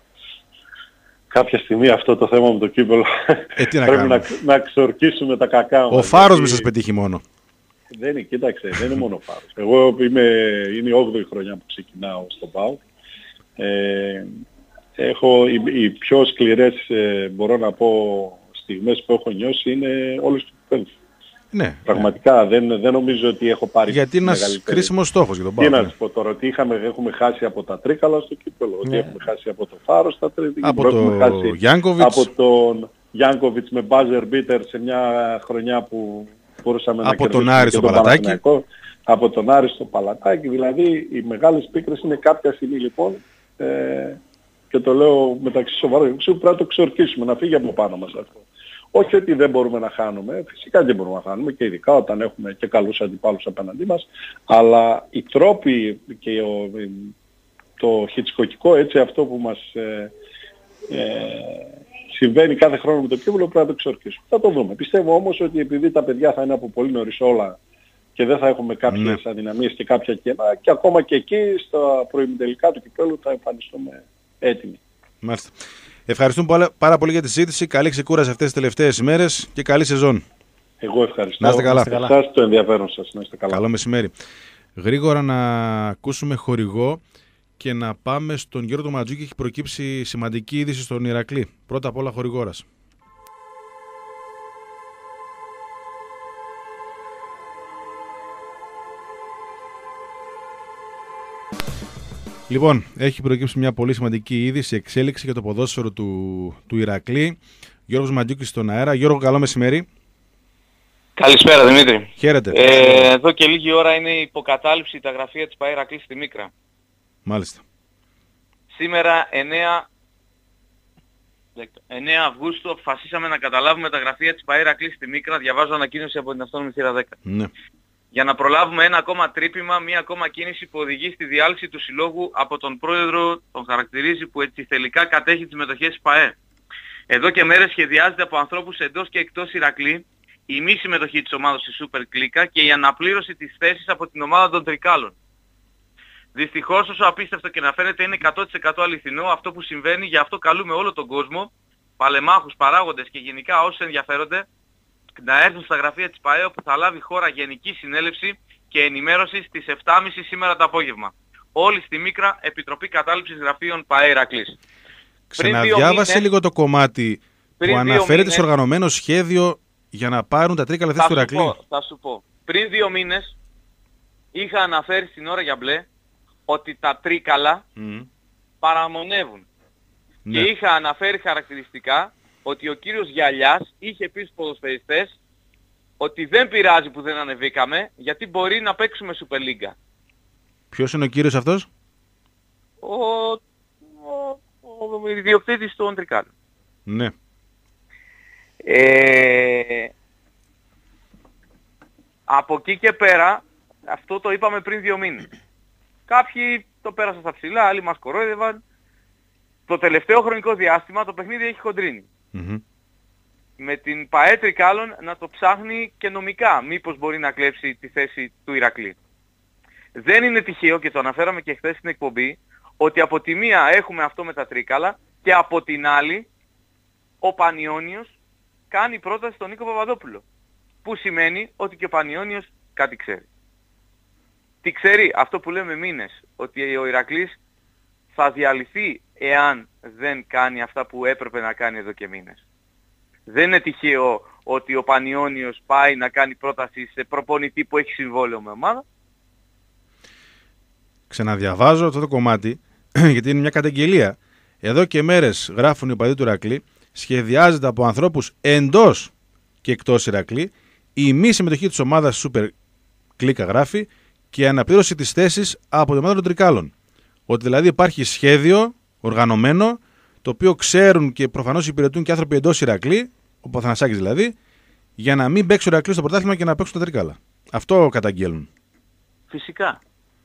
Κάποια στιγμή αυτό το θέμα με το κύπελλο ε, τι να πρέπει να, να ξορκίσουμε τα κακά μας. Ο Φάρος μη σας πετύχει μόνο. Δεν είναι, κοίταξε, δεν είναι μόνο Φάρος. Εγώ είμαι, είναι η όγδοη χρονιά που ξεκινάω στον ΠΑΟΚ. Ε, έχω οι, οι πιο σκληρές, ε, μπορώ να πω, στιγμές που έχω νιώσει είναι όλες του κυπέλλου. Ναι. Πραγματικά ναι. Δεν, δεν νομίζω ότι έχω πάρει. Γιατί είναι ένας κρίσιμος στόχος για τον ΠΑΟΚ. Τι να σου πω τώρα, ότι είχαμε, έχουμε χάσει από τα Τρίκαλα στο κύπελλο, ναι. Ότι έχουμε χάσει από το Φάρο στα Τρίκαλα, από τον Γιάνκοβιτς, από τον Γιάνκοβιτς με buzzer beater σε μια χρονιά που μπορούσαμε από να κερδίσουμε. Από τον Άρη στο Παλατάκι. Από τον Άρη στο Παλατάκι, δηλαδή οι μεγάλες πίκρες είναι κάποια στιγμή λοιπόν, ε, και το λέω μεταξύ σοβαρών, πρέπει να το ξορκίσουμε, να φύγει από πάνω μας αυτό. Όχι ότι δεν μπορούμε να χάνουμε, φυσικά δεν μπορούμε να χάνουμε και ειδικά όταν έχουμε και καλούς αντιπάλους απέναντί μας, αλλά οι τρόποι και ο, το χιτσκοκικό έτσι αυτό που μας ε, ε, συμβαίνει κάθε χρόνο με το κύπελλο πρέπει να το ξορκίσουμε. Θα το δούμε. Πιστεύω όμως ότι επειδή τα παιδιά θα είναι από πολύ νωρίς όλα και δεν θα έχουμε κάποιες ναι. αδυναμίες και κάποια κενά και ακόμα και εκεί στα προημιτελικά του κυπέλλου θα εμφανιστούμε έτοιμοι. Μάλιστα. Ευχαριστούμε πάρα πολύ για τη συζήτηση. Καλή ξεκούραση αυτές τις τελευταίες ημέρες και καλή σεζόν. Εγώ ευχαριστώ. Να είστε καλά. Εσάς το ενδιαφέρον σας. Να είστε καλά. Καλό μεσημέρι. Γρήγορα να ακούσουμε χορηγό και να πάμε στον Γιώργο Ματζούκη. Έχει προκύψει σημαντική είδηση στον Ηρακλή. Πρώτα απ' όλα χορηγόρας. Λοιπόν, έχει προκύψει μια πολύ σημαντική είδηση, εξέλιξη για το ποδόσφαιρο του, του Ηρακλή. Γιώργος Μαντιούκης στον αέρα. Γιώργο, καλό μεσημέρι. Καλησπέρα Δημήτρη. Χαίρετε. Ε, εδώ και λίγη ώρα είναι η υποκατάληψη τα γραφεία της ΠΑΕ Ηρακλής στη Μίκρα. Μάλιστα. Σήμερα εννέα Αυγούστου αποφασίσαμε να καταλάβουμε τα γραφεία της ΠΑΕ Ηρακλής στη Μίκρα. Διαβάζω ανακοίνωση από την αυτόνομη θύρα δέκα. Ναι. Για να προλάβουμε ένα ακόμα τρύπημα, μία ακόμα κίνηση που οδηγεί στη διάλυση του συλλόγου από τον πρόεδρο, τον χαρακτηρίζει, που έτσι τελικά κατέχει τις μετοχές της ΠΑΕ. Εδώ και μέρες σχεδιάζεται από ανθρώπους εντός και εκτός Ηρακλή η μη συμμετοχή της ομάδας στη Super Κλίκα και η αναπλήρωση της θέσης από την ομάδα των Τρικάλων. Δυστυχώς, όσο απίστευτο και να φαίνεται, είναι εκατό τοις εκατό αληθινό αυτό που συμβαίνει, γι' αυτό καλούμε όλο τον κόσμο, παλεμάχους, παράγοντες και γενικά όσοι ενδιαφέρονται, να έρθουν στα γραφεία της ΠΑΕ όπου θα λάβει χώρα γενική συνέλευση και ενημέρωση στις επτά και μισή σήμερα το απόγευμα. Όλοι στη Μίκρα, Επιτροπή Κατάληψης Γραφείων ΠΑΕ Ηρακλής. Ξαναδιάβασε μήνες, λίγο το κομμάτι που αναφέρεται σε οργανωμένο σχέδιο για να πάρουν τα Τρίκαλα θέση του Ηρακλή. Θα σου πω. Πριν δύο μήνες είχα αναφέρει στην ώρα για μπλε ότι τα Τρίκαλα mm. παραμονεύουν. Ναι. Και είχα αναφέρει χαρακτηριστικά ότι ο κύριος Γιαλιάς είχε πει στους ποδοσφαιριστές ότι δεν πειράζει που δεν ανεβήκαμε, γιατί μπορεί να παίξουμε Super League. Ποιος είναι ο κύριος αυτός? Ο, ο, ο, ο ιδιοκτήτης των Τρικάλων. Ναι. Ε, από εκεί και πέρα, αυτό το είπαμε πριν δύο μήνες. Κάποιοι το πέρασαν στα ψηλά, άλλοι μας κορόιδευαν. Το τελευταίο χρονικό διάστημα το παιχνίδι έχει χοντρίνει. Mm-hmm. Με την ΠΑΕ Τρικάλων να το ψάχνει και νομικά μήπως μπορεί να κλέψει τη θέση του Ηρακλή. Δεν είναι τυχαίο, και το αναφέραμε και χθες στην εκπομπή, ότι από τη μία έχουμε αυτό με τα Τρίκαλα και από την άλλη ο Πανιώνιος κάνει πρόταση στον Νίκο Παπαδόπουλο. Που σημαίνει ότι και ο Πανιώνιος κάτι ξέρει. Τι ξέρει? Αυτό που λέμε μήνες, ότι ο Ηρακλής θα διαλυθεί εάν δεν κάνει αυτά που έπρεπε να κάνει εδώ και μήνες. Δεν είναι τυχαίο ότι ο Πανιώνιος πάει να κάνει πρόταση σε προπονητή που έχει συμβόλαιο με ομάδα. Ξαναδιαβάζω αυτό το κομμάτι, γιατί είναι μια καταγγελία. Εδώ και μέρες, γράφουν οι οπαδοί του Ηρακλή, σχεδιάζεται από ανθρώπους εντός και εκτός Ηρακλή η μη συμμετοχή της ομάδας Super Κλίκα, γράφει, και η αναπλήρωση της θέσης από την ομάδα των Τρικάλων. Ότι δηλαδή υπάρχει σχέδιο οργανωμένο, το οποίο ξέρουν και προφανώς υπηρετούν και άνθρωποι εντός Ηρακλή, ο Παθανασάκης δηλαδή, για να μην παίξει ο Ηρακλής στο πρωτάθλημα και να παίξουν τα Τρίκαλα. Αυτό καταγγέλνουν. Φυσικά.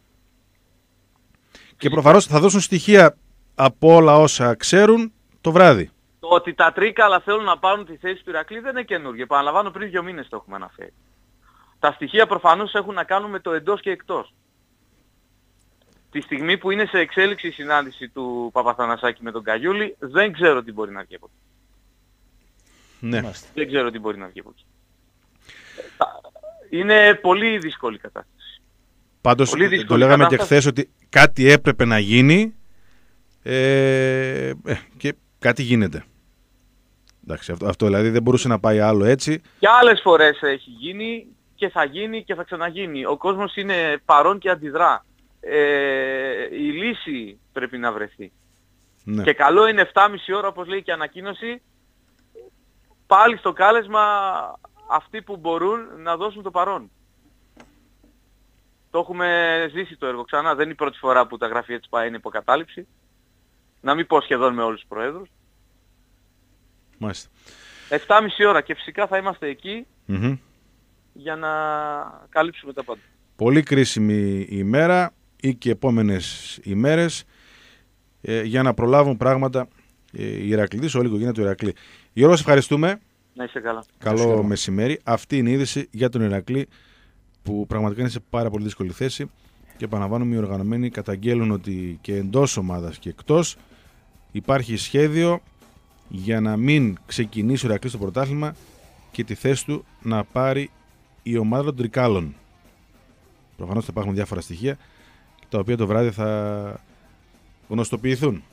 Και προφανώς θα δώσουν στοιχεία από όλα όσα ξέρουν το βράδυ. Το ότι τα Τρίκαλα θέλουν να πάρουν τη θέση του Ηρακλή δεν είναι καινούργιο. Επαναλαμβάνω, πριν δύο μήνες το έχουμε αναφέρει. Τα στοιχεία προφανώς έχουν να κάνουν με το εντός και εκτός. Τη στιγμή που είναι σε εξέλιξη η συνάντηση του Παπαθανασάκη με τον Καγιούλη, δεν ξέρω τι μπορεί να βγει από εκεί. Ναι. Δεν ξέρω τι μπορεί να βγει από εκεί. είναι πολύ δύσκολη η κατάσταση. Πάντως το λέγαμε κατάσταση. Και χθες ότι κάτι έπρεπε να γίνει ε, ε, και κάτι γίνεται. Εντάξει, αυτό, αυτό δηλαδή δεν μπορούσε να πάει άλλο έτσι. Και άλλες φορές έχει γίνει και θα γίνει και θα ξαναγίνει. Ο κόσμος είναι παρόν και αντιδρά. Ε, η λύση πρέπει να βρεθεί. Ναι. Και καλό είναι επτά και μισή ώρα, όπως λέει και η ανακοίνωση, πάλι στο κάλεσμα αυτοί που μπορούν να δώσουν το παρόν. Το έχουμε ζήσει το έργο ξανά, δεν είναι η πρώτη φορά που τα γραφεία της ΠΑΕ είναι υποκατάληψη. Να μην πω σχεδόν με όλους τους προέδρους. Μάλιστα. επτά και μισή ώρα και φυσικά θα είμαστε εκεί mm-hmm. για να καλύψουμε τα πάντα. Πολύ κρίσιμη ημέρα ή και επόμενες ημέρες ε, για να προλάβουν πράγματα ε, οι Ηρακλήδες, όλη η οικογένεια του Ηρακλή. Γιώργο, ευχαριστούμε. Να είσαι καλά. Καλό Ευχαριστώ. Μεσημέρι. Αυτή είναι η είδηση για τον Ηρακλή που πραγματικά είναι σε πάρα πολύ δύσκολη θέση και επαναλαμβάνουμε, οι οργανωμένοι καταγγέλουν ότι και εντός ομάδας και εκτός υπάρχει σχέδιο για να μην ξεκινήσει ο Ηρακλής στο πρωτάθλημα και τη θέση του να πάρει η ομάδα των Τρικάλων. Προφανώς θα υπάρχουν διάφορα στοιχεία τα οποία το βράδυ θα γνωστοποιηθούν.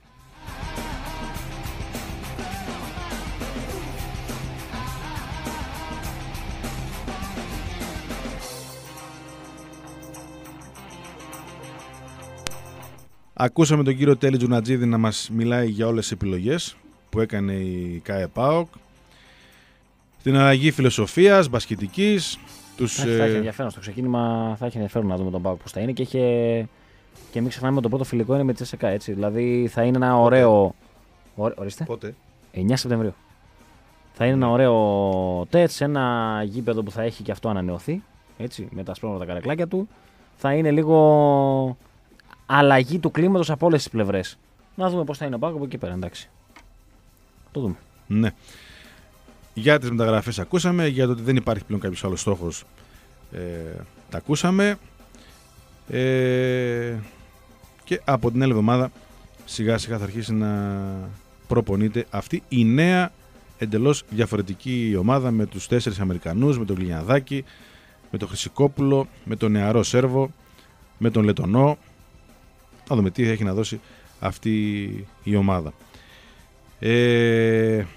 Ακούσαμε τον κύριο Τέλη Τζουνατζίδη να μας μιλάει για όλες τις επιλογές που έκανε η ΚΑΕ ΠΑΟΚ, την αλλαγή φιλοσοφίας, μπασκετικής. Τους, θα, θα έχει ενδιαφέρον στο ξεκίνημα, θα έχει ενδιαφέρον να δούμε τον ΠΑΟΚ πώς θα είναι και, είχε... και μην ξεχνάμε ότι το πρώτο φιλικό είναι με τη ΣΕΣΚΑ, έτσι. Δηλαδή θα είναι ένα ωραίο... Ωρε... Ορίστε. Πότε? εννιά Σεπτεμβρίου. Θα είναι ένα ωραίο τετ σε ένα γήπεδο που θα έχει και αυτό ανανεωθεί, έτσι, με τα σπρώματα καρεκλάκια του. Θα είναι λίγο αλλαγή του κλίματος από όλες τις πλευρές. Να δούμε πώς θα είναι ο ΠΑΟΚ από εκεί πέρα, εντάξει. Το δούμε. Ναι. Για τις μεταγραφές ακούσαμε, για το ότι δεν υπάρχει πλέον κάποιος άλλος στόχος ε, τα ακούσαμε ε, και από την άλλη εβδομάδα σιγά σιγά θα αρχίσει να προπονείται αυτή η νέα εντελώς διαφορετική ομάδα με τους τέσσερις Αμερικανούς, με τον Γλινιαδάκη, με τον Χρυσικόπουλο, με τον νεαρό Σέρβο, με τον Λετονό. Να δούμε τι έχει να δώσει αυτή η ομάδα. Ε,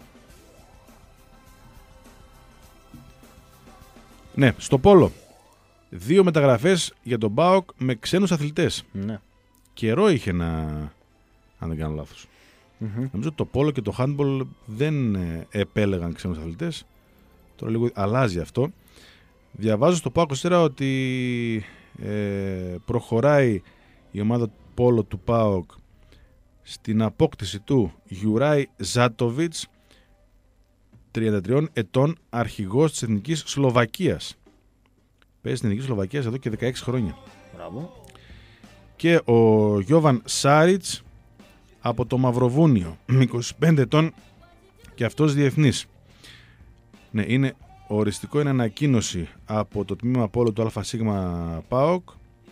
ναι, στο πόλο. Δύο μεταγραφές για τον ΠΑΟΚ με ξένους αθλητές. Ναι. Καιρό είχε να... αν δεν κάνω λάθος. Mm-hmm. Νομίζω το πόλο και το handball δεν επέλεγαν ξένους αθλητές. Τώρα λίγο αλλάζει αυτό. Διαβάζω στο ΠΑΟΚ είκοσι ότι ε, προχωράει η ομάδα πόλο του ΠΑΟΚ στην απόκτηση του Γιουράι Ζάτοβιτς, τριάντα τριών ετών, αρχηγός της Εθνικής Σλοβακίας. Παίζει στην Εθνική Σλοβακίας εδώ και δεκαέξι χρόνια. Μπράβο. Και ο Γιώβαν Σάριτς από το Μαυροβούνιο, είκοσι πέντε ετών και αυτός διεθνής. Ναι, είναι οριστικό, είναι ανακοίνωση από το τμήμα πόλο του ΑΣ ΠΑΟΚ.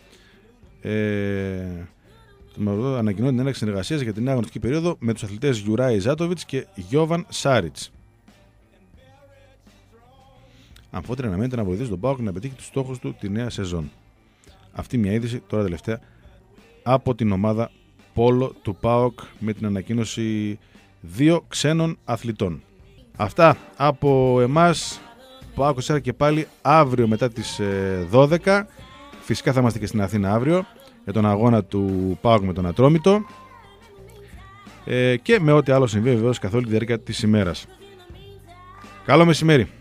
Ε, ανακοινώνει την έναρξη συνεργασίας για την νέα αγωνιστική περίοδο με τους αθλητές Γιουράι Ζάτοβιτς και Γιώβαν Σάριτς. Αμφότερα αναμένεται να βοηθήσει τον ΠΑΟΚ να πετύχει τους στόχους του τη νέα σεζόν. Αυτή μια είδηση τώρα τελευταία από την ομάδα πόλο του ΠΑΟΚ με την ανακοίνωση δύο ξένων αθλητών. Αυτά από εμάς. ΠΑΟΚ είκοσι και πάλι αύριο μετά τις δώδεκα. Φυσικά θα είμαστε και στην Αθήνα αύριο για τον αγώνα του ΠΑΟΚ με τον Ατρόμητο ε, και με ό,τι άλλο συμβεί βεβαίως καθ' όλη τη διάρκεια της ημέρας. Καλό μεσημέρι.